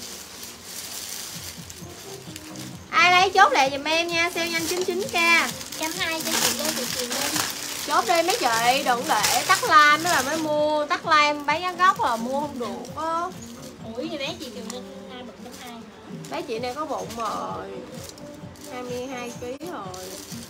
Ai lấy chốt lại giùm em nha, sale nhanh chín mươi chín k. Trăm hai cho chị lên, chị truyền lên. Chốt đi mấy chị, đừng để tắt like mấy bà mới mua. Tắt like em bán giá gốc là mua không được á. Ủa gì bé chị truyền lên hai bụng trăm hai hả? Bé chị này có bụng rồi, hai mươi hai ký rồi.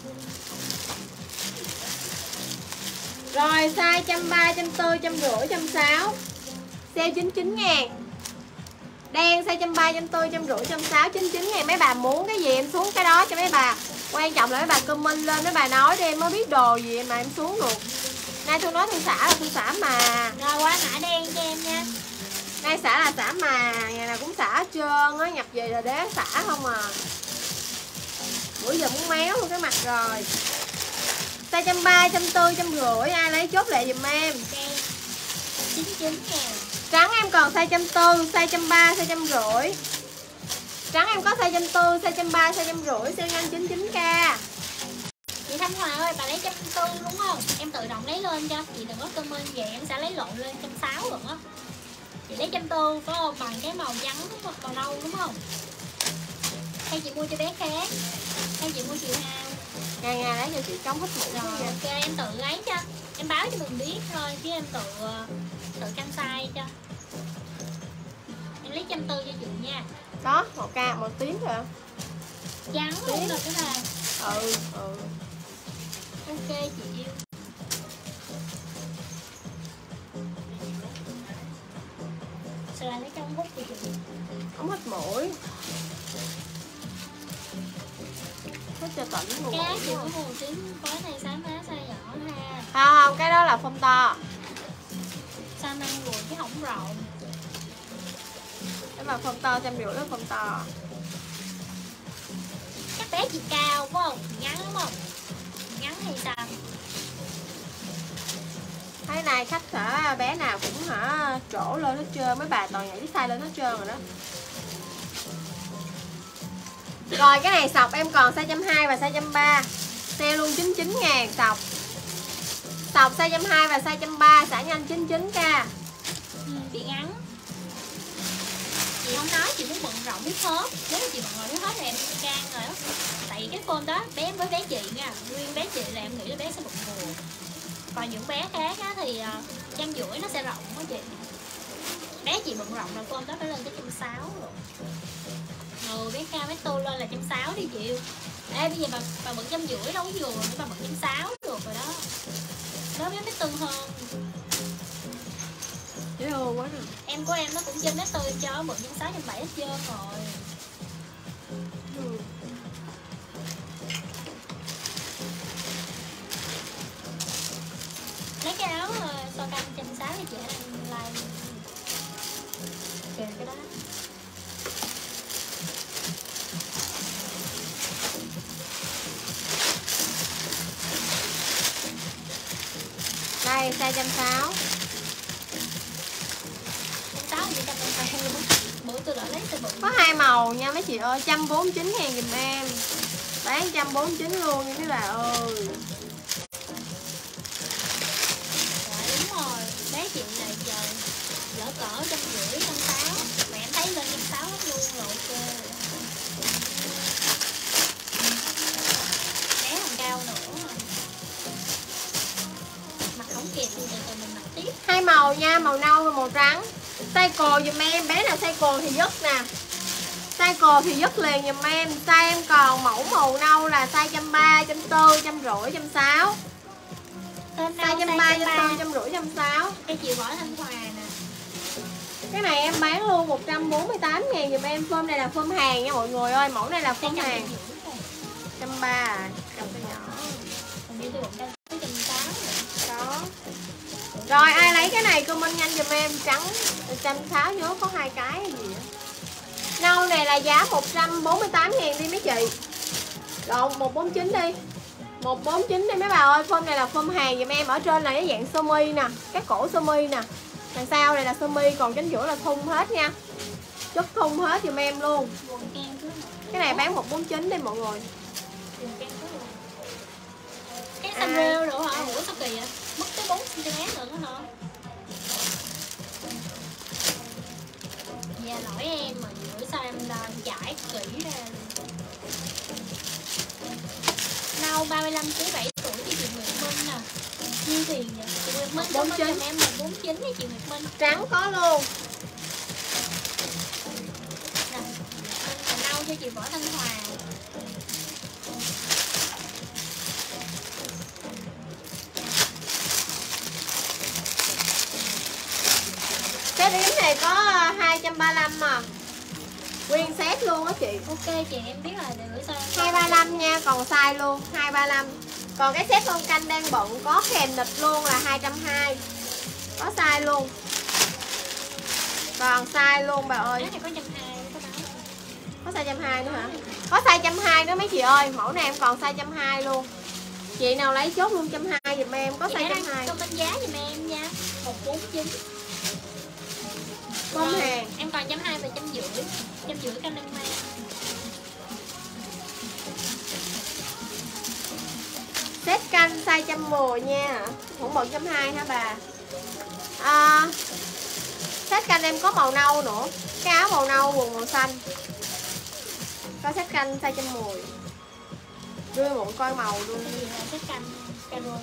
Rồi size trăm ba, trăm tư, trăm rưỡi, trăm sáu. Sale chín mươi chín ngàn. Đen size trăm ba, trăm tư, trăm rưỡi, trăm sáu, chín mươi chín ngàn. Mấy bà muốn cái gì em xuống cái đó cho mấy bà. Quan trọng là mấy bà comment lên, mấy bà nói đi em mới biết đồ gì mà em xuống được. Nay tôi nói Thương xả là Thương xả mà. Rồi qua mã đen cho em nha. Nay xả là xả mà, ngày nào cũng xả hết trơn á, nhập về là đế xả không à. Bữa giờ muốn méo luôn cái mặt rồi. Size trăm ba, trăm tư, trăm rưỡi, ai lấy chốt lại giùm em. Đen chín mươi chín ngàn. Trắng em còn size trăm tư, size trăm ba, size trăm rưỡi. Trắng em có size trăm tư, size trăm ba, size trăm rưỡi, sale nhanh chín mươi chín k. Chị Thanh Hòa ơi, bà lấy trăm tư đúng không? Em tự động lấy lên cho. Chị đừng có comment vậy, em sẽ lấy lộn lên trăm sáu rồi á. Chị lấy trăm tư phải không? Bằng cái màu trắng hoặc màu nâu đúng không? Hay chị mua cho bé khác? Hay chị mua chiều hao? Ngày ngày lấy cho chị chống hết mũi. Rồi ok, em tự lấy cho. Em báo cho mình biết thôi, chứ em tự tự canh size cho. Em lấy trăm tư cho chị nha. Đó, màu cam, màu tím rồi. Trắng luôn rồi cái này. Ừ, ừ. Ok chị yêu. Sao lại lấy trong hút của chị? Ống hết mũi. Hết cho tỉnh luôn. Cái chị có màu tím khói này sáng má size nhỏ ha. Không, không, cái đó là phông to. Sao mang rồi chứ không rộng. Cái mà phông to, trăm rưỡi đó phông to. Chắc bé chị cao phải không? Ngắn đúng không? Ngắn hay sao? Thế này khách hả, bé nào cũng hả trổ lên hết trơn, mấy bà toàn nhảy cái size lên hết trơn rồi đó. Rồi cái này sọc em còn size trăm hai và size trăm ba. Sale luôn chín mươi chín ngàn sọc. Sọc size trăm hai và size trăm ba xả nhanh chín mươi chín k. Ừ, bị ngắn. Chị không nói chị muốn bận rộng biết hết. Nếu mà chị bận rộng biết hết thì em can rồi đó. Tại vì cái phone đó bé với bé chị nha. Nguyên bé chị là em nghĩ là bé sẽ bận mùa. Còn những bé khác á, thì uh, trăm rưỡi nó sẽ rộng đó chị. Bé chị bận rộng là phone đó phải lên tới trăm sáu rồi. Ừ, bé cao bé tô lên là trăm sáu đi chịu. Ê bây giờ bà, bà bận trăm rưỡi đâu có vừa nữa, bà bận trăm sáu được rồi đó. Đó bé mét tư hơn. Dễ thương quá nè. Em của em nó cũng trên mét tư cho bận trăm sáu trăm bảy hết trơn rồi. Ừ. Đây size trăm sáu. Trăm sáu gì trăm hai luôn. Bữa tôi đã lấy từ bự. Có hai màu nha mấy chị ơi, một trăm bốn mươi chín ngàn giùm em. Bán một trăm bốn mươi chín luôn nha mấy bà ơi. Dạ đúng rồi, bé chị này giờ lỡ cỡ trăm rưỡi, trăm sáu. Mà em thấy lên trăm sáu hết luôn rồi, ok. Bé còn cao nữa. Mặc không kịp thì từ từ mình mặc tiếp. Hai màu nha, màu nâu và màu trắng. Size cồ dùm em, bé nào size cồ thì dứt nè. Size cồ thì dứt liền dùm em. Size em còn mẫu màu nâu là size trăm ba, trăm tư, trăm rưỡi, trăm sáu. Size trăm ba, trăm tư, trăm rưỡi, trăm sáu. Cái chị Võ Thanh Hòa nè. Cái này em bán luôn một trăm bốn mươi tám ngàn dùm em. Phơm này là phơm hàng nha mọi người ơi. Mẫu này là phơm hàng. Trăm ba à, cầm cái nhỏ. Hình như tôi cũng đang tới trăm sáu rồi. Đó. Rồi ai lấy cái này comment nhanh dùm em. Trắng trăm sáu nhớ có hai cái gì á. Nâu này là giá một trăm bốn mươi tám ngàn đi mấy chị. Rồi một bốn chín đi. một bốn chín đi mấy bà ơi. Phơm này là phơm hàng dùm em. Ở trên là cái dạng sơ mi nè, cái cổ sơ mi nè. Đằng sau này là sơ mi, còn chính giữa là thun hết nha. Chất thun hết dùm em luôn. Cái này bán một bốn chín đi mọi người. Cái xanh rêu nữa hả? Ủa sao kỳ vậy? Mất tới bốn xăng ti mét nữa hả? Dạ lỗi em mà bữa sau em làm giải kỹ ra. Nâu ba mươi lăm tới bảy tuổi với chị Nguyệt Minh nè. Nhiêu tiền vậy? Chị Nguyệt Minh bốn chín em một bốn chín với chị Nguyệt Minh. Trắng có luôn. Nè. Còn nâu cho chị Võ Thanh Hòa. Cái yếm này có hai trăm ba mươi lăm mà. Nguyên set luôn á chị. Ok chị em biết là để gửi sao hai ba lăm nha, còn size luôn, hai ba lăm. Còn cái set con canh đang bận có kèm nịch luôn là hai trăm hai mươi. Có size luôn. Còn size luôn bà ơi. cái này có một trăm hai mươi có báo. Có size một trăm hai mươi nữa hả? Có size một trăm hai mươi nữa mấy chị ơi. Mẫu này em còn size một trăm hai mươi luôn. Chị nào lấy chốt luôn một trăm hai mươi giùm em. Có size một trăm hai mươi. Comment giá giùm em nha. một bốn chín. Không hàng. Em còn một trăm hai mươi và trăm rưỡi. Trăm rưỡi canh đang mang. Set canh size một trăm mười nha. Không bận một trăm hai mươi hả bà? À, set canh em có màu nâu nữa. Cái áo màu nâu, quần màu xanh. Có set canh size một trăm mười. Đưa một coi màu luôn. Cái gì là set canh caro.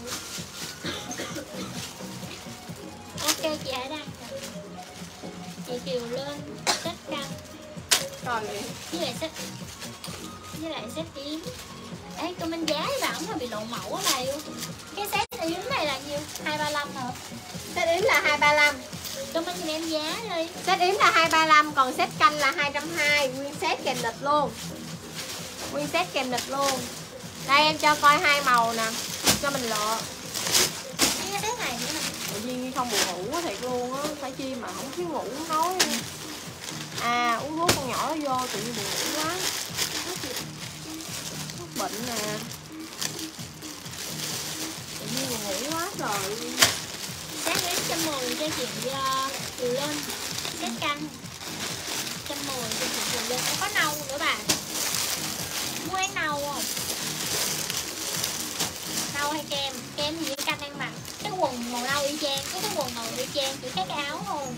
Ok chị Hải Đăng. Chị Kiều lên set canh. Rồi vậy. Với lại set với lại set yếm. Ê, comment giá với bạn không bị lộ mẫu ở đây luôn. Cái set yếm này là nhiêu? hai ba lăm hả? Set yếm là hai ba lăm. Comment cho em giá đi. Set yếm là hai ba lăm, còn set canh là hai trăm hai mươi. Nguyên set kèm nịch luôn. Nguyên set kèm nịch luôn. Đây em cho coi hai màu nè. Cho mình lựa. Cái set này nữa nè. Tự nhiên không buồn ngủ quá thiệt luôn á. Phải chi mà không thiếu ngủ nói. À uống thuốc con nhỏ nó vô tự nhiên buồn ngủ quá. Thuốc bệnh nè. Tự nhiên buồn ngủ quá trời. Set yếm một trăm mười cho chị uh, Kiều lên. Set canh một trăm mười cho chị Kiều lên. Em có nâu nữa bà. Mua em nâu không? Nâu hay kem? Kem gì canh đang mặc. Cái quần màu nâu y chang. Cái cái quần màu y chang. Chỉ khác cái áo thôi.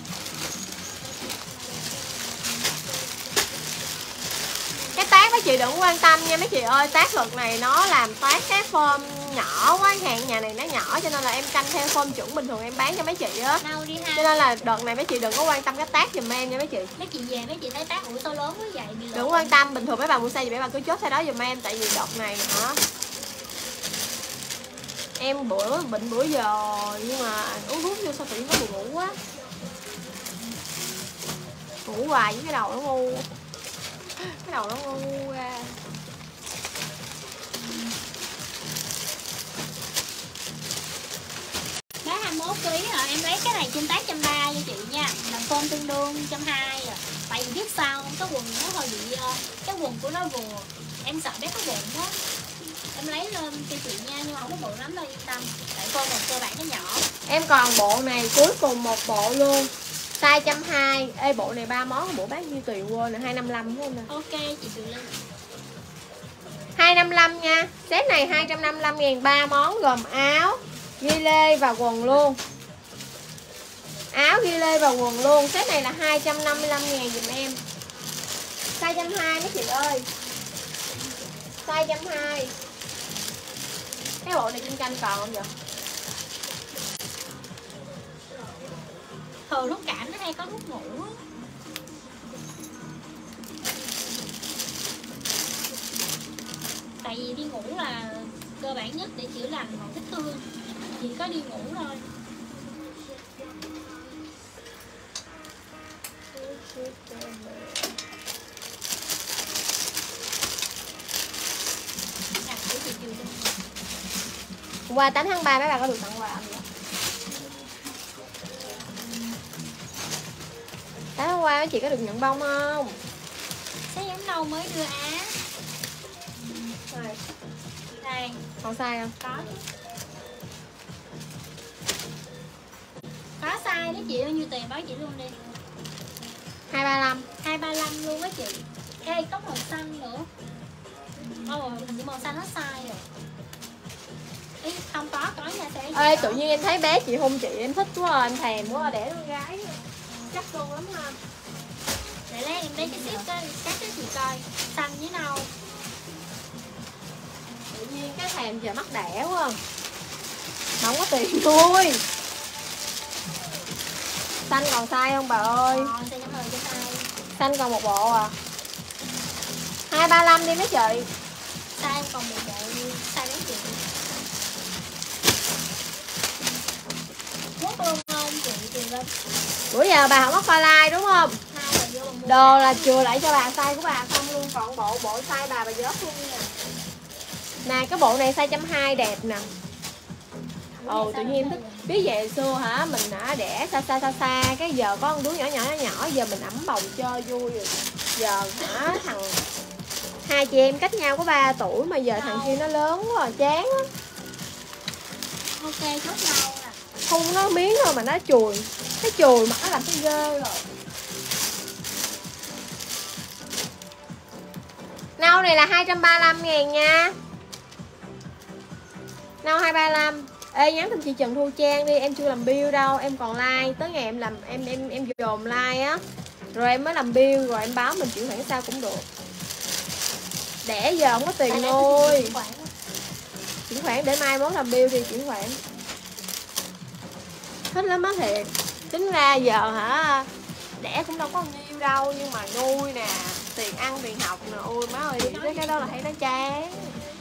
Cái tác mấy chị đừng quan tâm nha mấy chị ơi. Tác lực này nó làm tác cái form nhỏ quá. Hàng nhà này nó nhỏ cho nên là em canh theo form chuẩn bình thường em bán cho mấy chị á. Nâu đi ha. Cho nên là đợt này mấy chị đừng có quan tâm cái tác giùm em nha mấy chị. Mấy chị về mấy chị thấy tác ủi tôi lớn quá vậy bị lộ. Đừng quan tâm, bình thường mấy bà mua xe thì mấy bà cứ chốt theo đó giùm em. Tại vì đợt này hả, em bữa bệnh bữa giờ nhưng mà uống thuốc vô sao tự nhiên nó buồn ngủ quá. Ngủ hoài với cái đầu nó ngu. Cái đầu nó ngu ra. Bán hai mươi mốt ký hả? Em lấy cái này trên tám trăm ba mươi cho chị nha. Làm form tương đương một trăm hai mươi à. Tại vì biết sao không? Cái quần nó hơi bị uh, cái quần của nó vừa. Em sợ bé có bụng quá. em lấy lên cho chị nha, nhưng mà không có bự lắm đâu, yên tâm. Tại cô một cơ bản nó nhỏ. Em còn bộ này cuối cùng một bộ luôn. Size một trăm hai mươi. Ê bộ này ba món, bộ bán nhiêu tiền quên rồi, hai trăm năm mươi lăm đúng không nè? Ok chị Kiều Linh. hai trăm năm mươi lăm nha. Set này hai trăm năm mươi lăm ngàn, ba món gồm áo, ghi lê và quần luôn. Áo ghi lê và quần luôn. Set này là hai trăm năm mươi lăm ngàn dùm em. Size một trăm hai mươi mấy chị ơi. Size một trăm hai mươi. Cái bộ này trên canh còn không vậy? Thường thuốc cảm nó hay có thuốc ngủ á. Tại vì đi ngủ là cơ bản nhất để chữa lành mọi vết thương. Chỉ có đi ngủ thôi. À, của chị Kiều Linh. Qua tám tháng ba mấy bà có được tặng quà không vậy? tám tháng qua mấy chị có được nhận bông không? Sáng giống đâu mới đưa á. Đây. Đây. Còn size không? Có chứ. Có size đó chị, bao nhiêu tiền báo chị luôn đi. hai ba lăm. Hai ba lăm luôn á chị. Ê có màu xanh nữa. Ồ hình như màu xanh nó sai rồi. Ý, không có, có nha sẽ. Ê tự nhiên em thấy bé chị hôn chị em thích quá à, em thèm quá à, để con gái chắc luôn lắm ha. Để lấy em lấy cái ship đó, cắt cho chị coi. Xanh với nâu. Tự nhiên cái thèm giờ mắc đẻ quá à. Không có tiền thôi. Xanh còn size không bà ơi? Ờ, xanh giống rồi cho size. Xanh còn một bộ à. hai ba lăm đi mấy chị. Size em còn một bộ size mấy chị. Quốc luôn không chị Kiều Linh? Bữa giờ bà không có coi like đúng không? Hai là vô mua. Đồ là chừa lại cho bà size của bà không luôn, còn bộ bộ size bà bà vớt luôn nha. Nè cái bộ này size một trăm hai mươi đẹp nè. Ồ tự nhiên em thích. Biết về xưa hả, mình đã đẻ xa xa xa xa, cái giờ có con đứa nhỏ nhỏ nhỏ nhỏ, giờ mình ẵm bồng chơi vui rồi. Giờ hả thằng hai chị em cách nhau có ba tuổi mà giờ thằng kia nó lớn quá rồi, chán á. Ok chốt nâu nè. Không nó miếng thôi mà nó chùi, nó chùi mặt nó làm cái ghê rồi. Nâu này là hai trăm ba mươi lăm ngàn nha. Nâu hai trăm ba mươi lăm. Ê nhắn tin chị Trần Thu Trang đi, em chưa làm bill đâu, em còn like, tới ngày em làm em em em dồn like á, rồi em mới làm bill, rồi em báo mình chuyển khoản sao cũng được. Đẻ giờ không có tiền nuôi. Chuyển khoản để mai mốt làm bill thì chuyển khoản. Thích lắm á thiệt. Tính ra giờ hả, đẻ cũng đâu có nhiêu đâu, nhưng mà nuôi nè, tiền ăn tiền học nè, ôi má ơi, nghĩ tới cái đó là thấy nó chán.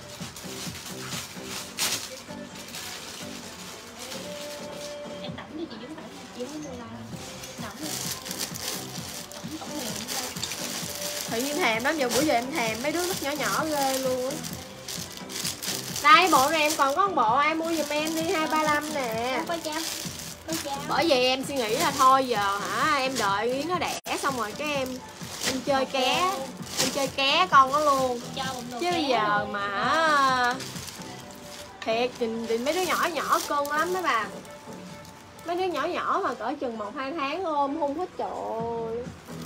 Em tẩm đi chị Dũng phải chị không mua lại. Tẩm đi. Tẩm tẩm liền thôi. Tự nhiên thèm lắm, giờ bữa giờ em thèm mấy đứa lúc nhỏ nhỏ ghê luôn á. Đây bộ này em còn có một bộ, ai mua giùm em đi, hai ba lăm nè. Có chám. Có chám. Bởi vậy em suy nghĩ là thôi giờ hả, em đợi Yến nó đẻ xong rồi cái em em chơi Okay. ké, em chơi ké con nó luôn. Cho một đồ Chứ bây ké giờ luôn. mà hả, thiệt thì, thì mấy đứa nhỏ nhỏ cưng lắm mấy bà. Mấy đứa nhỏ nhỏ mà cỡ chừng một hai tháng ôm hung hết trời ơi.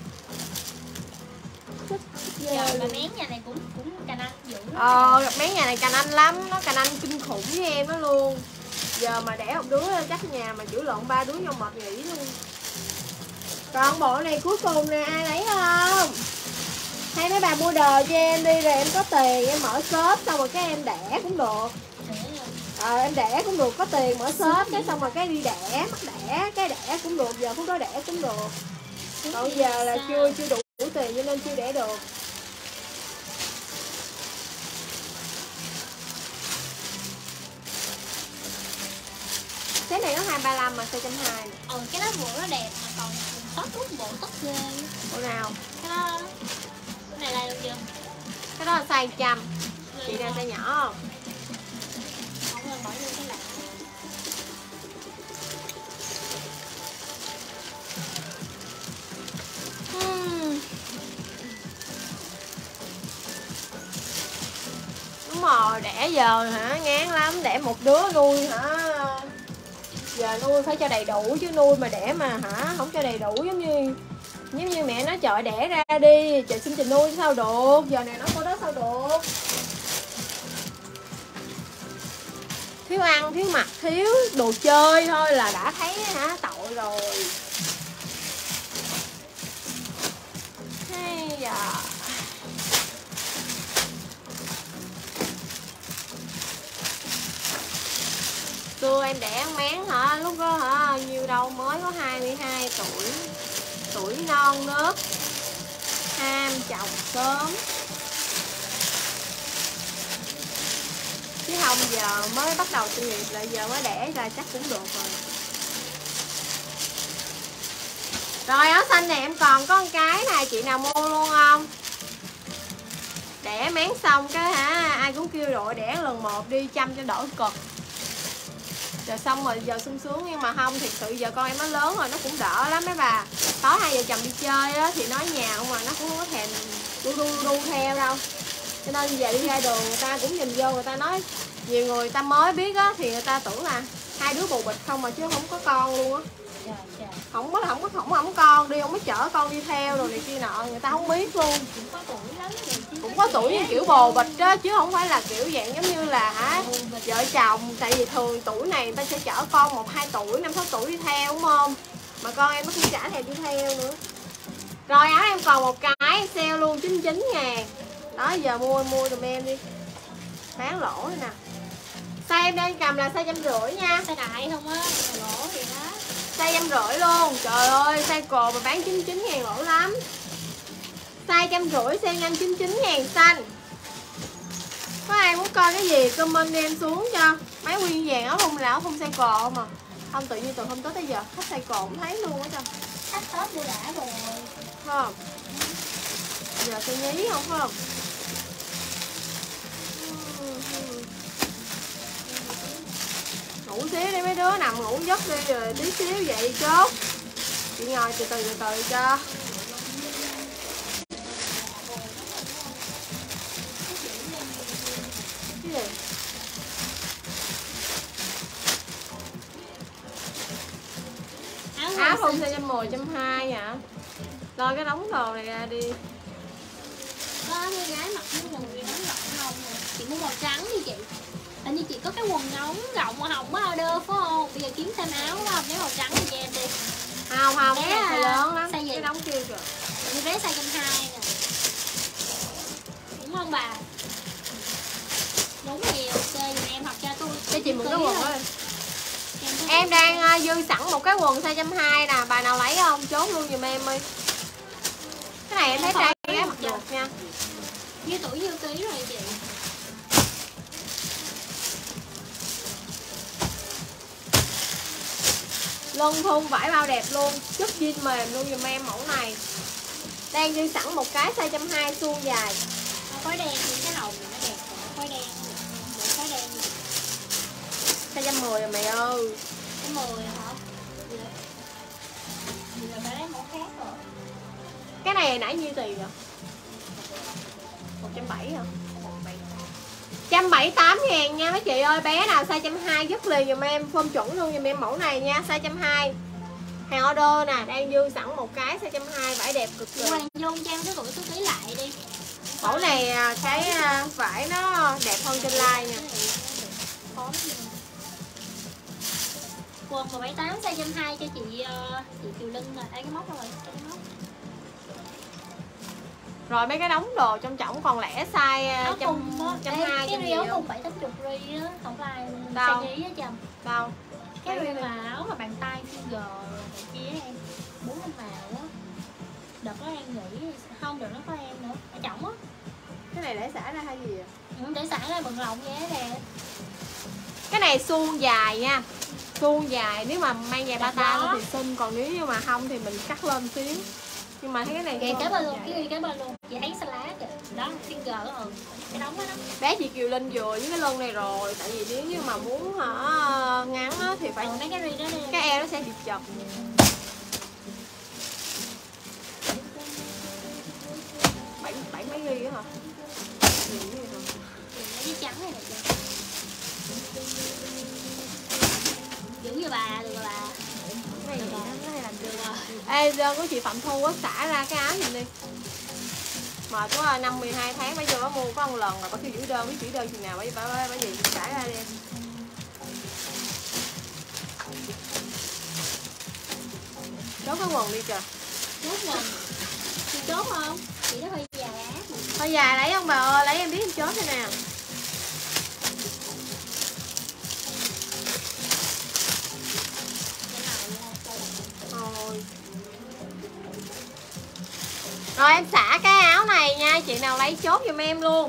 Thích ghê Giờ bà luôn. mén nhà này cũng cũng cà năng dữ. Ờ, gặp mấy nhà này cành anh lắm, nó cành anh kinh khủng với em đó luôn. Giờ mà đẻ một đứa chắc nhà mà chữa lộn ba đứa nhau mệt nghỉ luôn. Còn bộ này cuối cùng nè, ai lấy không? Hay mấy bà mua đồ cho em đi, rồi em có tiền em mở shop, xong rồi cái em đẻ cũng được. Ờ em đẻ cũng được, có tiền mở shop cái xong rồi cái đi đẻ, mắc đẻ, cái đẻ cũng được, giờ phút đó đẻ cũng được. Còn giờ là chưa chưa đủ tiền cho nên chưa đẻ được. Cái này nó hai ba lăm mà size một trăm hai mươi. Ờ cái đó bộ nó đẹp mà còn sót rút bộ tốt ghê. Bộ nào? Cái đó cái này là được chưa? Cái đó là size một trăm. Chị nào size nhỏ không? Không là bỏ vô cái lạ. Uhm. rồi, đẻ giờ hả ngán lắm, đẻ một đứa nuôi hả, giờ nuôi phải cho đầy đủ chứ, nuôi mà đẻ mà hả không cho đầy đủ giống như giống như mẹ nói trời đẻ ra đi, trời xin trình nuôi sao được, giờ này nó có đó sao được. Thiếu ăn, thiếu mặc, thiếu đồ chơi thôi là đã thấy hả tội rồi. Hay da. Xưa em đẻ ăn mén hả, lúc đó hả nhiêu đâu mới có hai mươi hai tuổi, tuổi non nớt, ham chồng sớm. Chứ không giờ mới bắt đầu sự nghiệp là giờ mới đẻ ra chắc cũng được rồi. Rồi áo xanh này em còn có một cái này, chị nào mua luôn không? Đẻ mén xong cái hả ai cũng kêu rồi đẻ lần một đi chăm cho đỡ cực. Rồi xong rồi giờ sung sướng, nhưng mà không, thiệt sự giờ con em nó lớn rồi nó cũng đỡ lắm mấy bà. Tối hai vợ chồng đi chơi á thì nó ở nhà không mà nó cũng không có thèm đu đu đu theo đâu. Cho nên giờ đi ra đường người ta cũng nhìn vô, người ta nói nhiều người ta mới biết á thì người ta tưởng là hai đứa bồ bịch không mà chứ không có con luôn á. Không có không có không có không con đi, không có chở con đi theo rồi này kia nọ, người ta không biết luôn. Cũng có tuổi lắm rồi chứ. Cũng có tuổi như kiểu bồ bịch đó chứ không phải là kiểu dạng giống như là hả vợ chồng, tại vì thường tuổi này người ta sẽ chở con một hai tuổi, năm sáu tuổi đi theo đúng không? Mà con em nó cũng chả thèm đi theo nữa. Rồi áo em còn một cái sale luôn chín mươi chín ngàn. Đó giờ mua mua dùm em đi. Bán lỗ đây nè. Size em đang cầm là size trăm rưỡi nha. Size đại không á, lỗ gì đó. Size trăm rưỡi luôn. Trời ơi, size cồ mà bán chín mươi chín ngàn lỗ lắm. Size trăm rưỡi, size nhanh chín mươi chín ngàn xanh. Có ai muốn coi cái gì comment em xuống cho. Mấy nguyên vàng áo thun là áo thun size cồ không à. Không tự nhiên từ hôm tới tới giờ khách size cồ cũng thấy luôn á cho. Khách Tết mua đã rồi. Không? Giờ size nhí không phải không? Ngủ xíu đi mấy đứa, nằm ngủ giấc đi rồi tí xíu dậy chốt. Chị ngồi từ từ từ từ cho. Cái gì? Áo không size trăm mười, trăm hai hả? Lôi cái đống đồ này ra đi. Có mấy gái mặc cái quần gì đóng rộng không? Chị mua màu trắng đi chị. Hình như chị có cái quần ngắn rộng màu hồng á order phải không? Bây giờ kiếm thêm áo phải không? Cái màu trắng cho em đi. Không không, cái này lớn lắm. Size gì? Cái đống kia kìa. Như vé size trăm hai nè. Đúng không bà? Đúng thì ok, em học cho tôi. Cho chị mượn cái quần đó. Em đang dư sẵn một cái quần size trăm hai nè, bà nào lấy không? Chốt luôn giùm em đi. Cái này em thấy trai gái mặc được nha. Như tuổi nhiêu ký rồi chị? Lân thun vải bao đẹp luôn, chất jean mềm luôn giùm em mẫu này. Đang dư sẵn một cái size trăm hai suông dài. Khói đen thì cái hồng này nó đẹp, khói đen, khói đen. Size trăm mười rồi mày ơi. Cái mười hả? Bây giờ phải lấy mẫu khác rồi. Cái này nãy nhiêu tiền rồi? một trăm bảy mươi hả? một trăm bảy mươi tám ngàn nha mấy chị ơi. Bé nào size trăm hai dứt liền dùm em, form chuẩn luôn dùm em mẫu này nha. Size trăm hai. Hàng order nè, đang dư sẵn một cái size trăm hai, vải đẹp cực kỳ. Hoàng Dung cho em cái gửi số ký lại đi. Mẫu này cái vải nó đẹp hơn trên like nha. Quần một bảy tám size trăm hai cho chị chị Kiều Linh nè. Đây cái móc rồi, cái móc. Rồi mấy cái đống đồ trong trọng còn lẻ size trăm trăm hai cái ri áo thun bảy tám chục ri á, không phải size nhí á chồng. Đâu? Cái ri mà áo mà bàn tay finger này kia em bốn năm màu á. Đợt đó em nghĩ không, đợt nó có em nữa ở trọng á. Cái này để xả ra hay gì vậy? Ừ, để xả ra bận rộng vậy nè. Cái này suông dài nha, suông dài, nếu mà mang dài bata thì xinh, còn nếu như mà không thì mình cắt lên xíu. Nhưng mà thấy cái này kìa cái bên luôn, cái cái bên luôn, chị thấy xà lá kìa, đó finger ừ, cái đóng đó đó. Bé chị Kiều Linh vừa với cái lưng này rồi, tại vì nếu như mà muốn hả ngắn á, thì phải ừ, mấy cái ri đó đi. Cái eo nó sẽ bị chật. bảy bảy mấy ri á hả? Cái trắng này chưa? Giữ cho bà được rồi bà. Cái này Được vậy rồi. đó, cái này làm được. Được rồi. Ê, đơn của chị Phạm Thu á, xả ra cái áo giùm đi. Mệt quá à, năm mười hai tháng bây giờ nó mua có một lần rồi, bà kêu giữ đơn, biết giữ đơn chừng nào, bởi bà, bà, bà gì xả ra đi. Chốt cái quần đi trời. Chốt quần. Chị chốt không? Chị nó hơi già. Thôi già lấy không bà ơi, lấy em biết em chốt thế nào. Rồi. Rồi em xả cái áo này nha, chị nào lấy chốt giùm em luôn.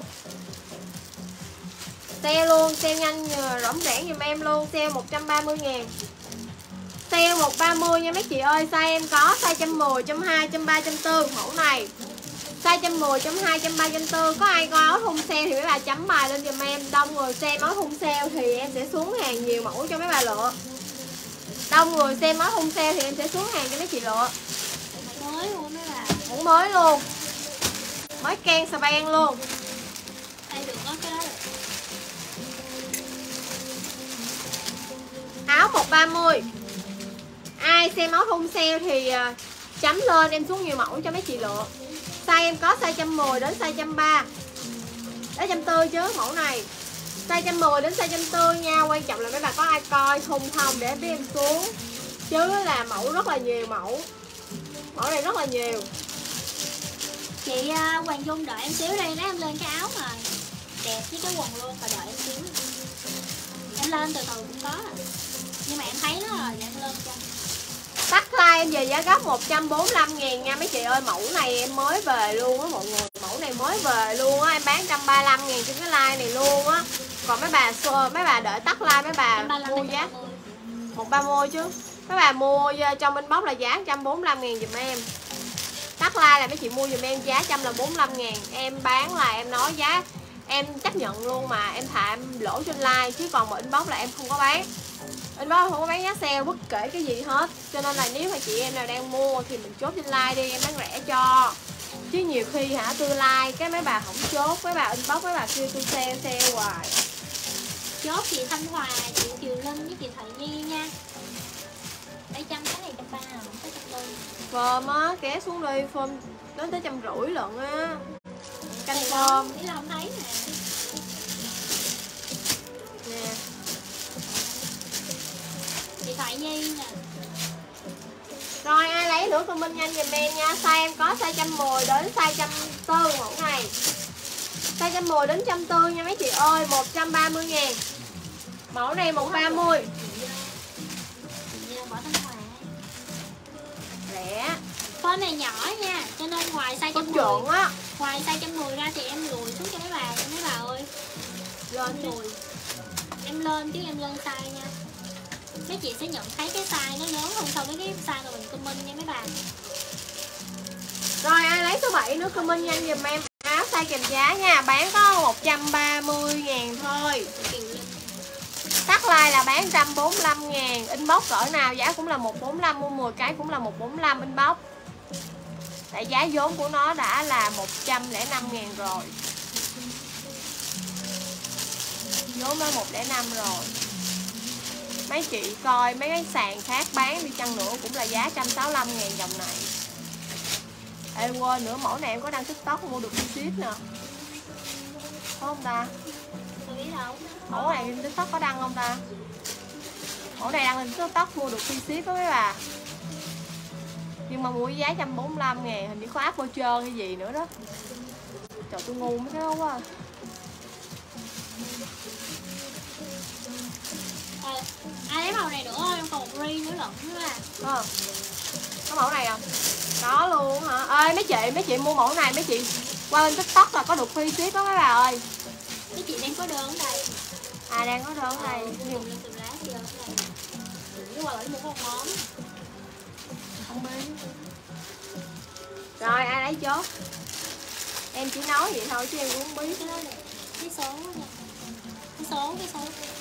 Sale luôn, sale nhanh rỗng rẽn giùm em luôn, sale một trăm ba mươi ngàn. Sale một trăm ba mươi nha mấy chị ơi, size em có size một trăm mười, một trăm hai, một trăm ba, một trăm bốn mẫu này. Size một trăm mười, một trăm hai, một trăm ba, một trăm bốn. Có ai có áo thun sale thì mấy bà chấm bài lên giùm em. Đông người xem áo thun sale thì em sẽ xuống hàng nhiều mẫu cho mấy bà lựa. Đông người xem áo thun sale thì em sẽ xuống hàng cho mấy chị lựa. Mới luôn mấy bà. Mẫu mới luôn. Mới can xà beng luôn. Đây được có cái đó. Áo một trăm ba mươi. Ai xem áo thun sale thì chấm lên em xuống nhiều mẫu cho mấy chị lựa. Size em có size một trăm mười đến size một trăm ba. Đến một trăm bốn chứ mẫu này. Size một trăm mười đến size một trăm bốn nha. Quan trọng là mấy bà có ai coi thun không để em biết em xuống. Chứ là mẫu rất là nhiều mẫu. Mẫu này rất là nhiều. Chị uh, Hoàng Dung đợi em xíu đi, lấy em lên cái áo mà đẹp với cái quần luôn, và đợi em xíu. Em lên từ từ cũng có à. Nhưng mà em thấy nó rồi, để em lên cho. Tắt like em về giá gốc một trăm bốn mươi lăm ngàn nha mấy chị ơi. Mẫu này em mới về luôn á mọi người. Mẫu này mới về luôn á. Em bán một trăm ba mươi lăm ngàn trên cái like này luôn á. Còn mấy bà mấy bà đợi tắt like mấy bà mua giá một trăm ba mươi chứ. Mấy bà mua trong inbox là giá một trăm bốn mươi lăm ngàn dùm em. Tắt like là mấy chị mua dùm em giá một trăm bốn mươi lăm ngàn. Em bán là em nói giá em chấp nhận luôn mà. Em thà em lỗ trên like. Chứ còn mà inbox là em không có bán. Inbox không có bán giá sale bất kể cái gì hết. Cho nên là nếu mà chị em nào đang mua thì mình chốt trên like đi, em bán rẻ cho. Chứ nhiều khi hả tôi like cái mấy bà không chốt. Mấy bà inbox mấy bà kêu tôi sale sale hoài. Chốt chị Thanh Hòa, chị Kiều Linh với chị Thoại Nhi nha. Đây trăm cái này trăm ba nào tới trăm tư. Phơm á, kéo xuống đi, phơm đến tới trăm rưỡi lận á. Canh phơm. Ý là không thấy nè. Nè. Chị Thoại Nhi nè. Rồi ai lấy nữa comment nhanh giùm em nha. Size em có size một trăm mười đến size một trăm bốn mẫu này. Size một trăm mười đến một trăm bốn nha mấy chị ơi, một trăm ba mươi ngàn. Mẫu này một trăm ba mươi. Bỏ Thanh Hòa. Rẻ. Phone này nhỏ nha, cho nên ngoài size Con một trăm mười á. ngoài size một trăm mười ra thì em lùi xuống cho mấy bà nha mấy bà ơi. Lên lùi. Em lên chứ em lên size nha. Mấy chị sẽ nhận thấy cái size nó lớn hơn so với cái size mà mình comment nha mấy bà. Rồi ai lấy số bảy nữa comment nhanh giùm em. Áo size kèm giá nha, bán có một trăm ba mươi ngàn thôi. Tắt like là bán một trăm bốn mươi lăm ngàn. Inbox cỡ nào giá cũng là một trăm bốn mươi lăm, mua mười cái cũng là một trăm bốn mươi lăm inbox. Tại giá vốn của nó đã là một trăm lẻ năm ngàn rồi. Vốn nó một trăm lẻ năm rồi. Mấy chị coi mấy cái sàn khác bán đi chăng nữa cũng là giá một trăm sáu mươi lăm ngàn dòng này. Ê quên nữa, mẫu này em có đăng TikTok mua được free ship nè. Có không ta? Tôi biết đâu. Mẫu này trên TikTok có đăng không ta? Mẫu này đăng lên TikTok mua được free ship đó mấy bà. Nhưng mà mua với giá một trăm bốn mươi lăm ngàn, hình như có app voucher hay gì nữa đó. Trời tôi ngu mấy cái đó quá. À, ai lấy màu này nữa không? Em còn một ri nữa lận nữa à. Có không? Có mẫu này không? Có luôn hả? Ê mấy chị, mấy chị mua mẫu này mấy chị qua bên TikTok là có được free ship đó mấy bà ơi. Mấy chị đang có đơn ở đây. À đang có đơn ở đây. Dùng lên từ lá thì đơn ở đây. Chứ qua lại mua có một món. Không biết. Rồi ai lấy chốt? Em chỉ nói vậy thôi chứ em cũng không biết. Cái đó nè. Cái số nha. Cái số, cái số.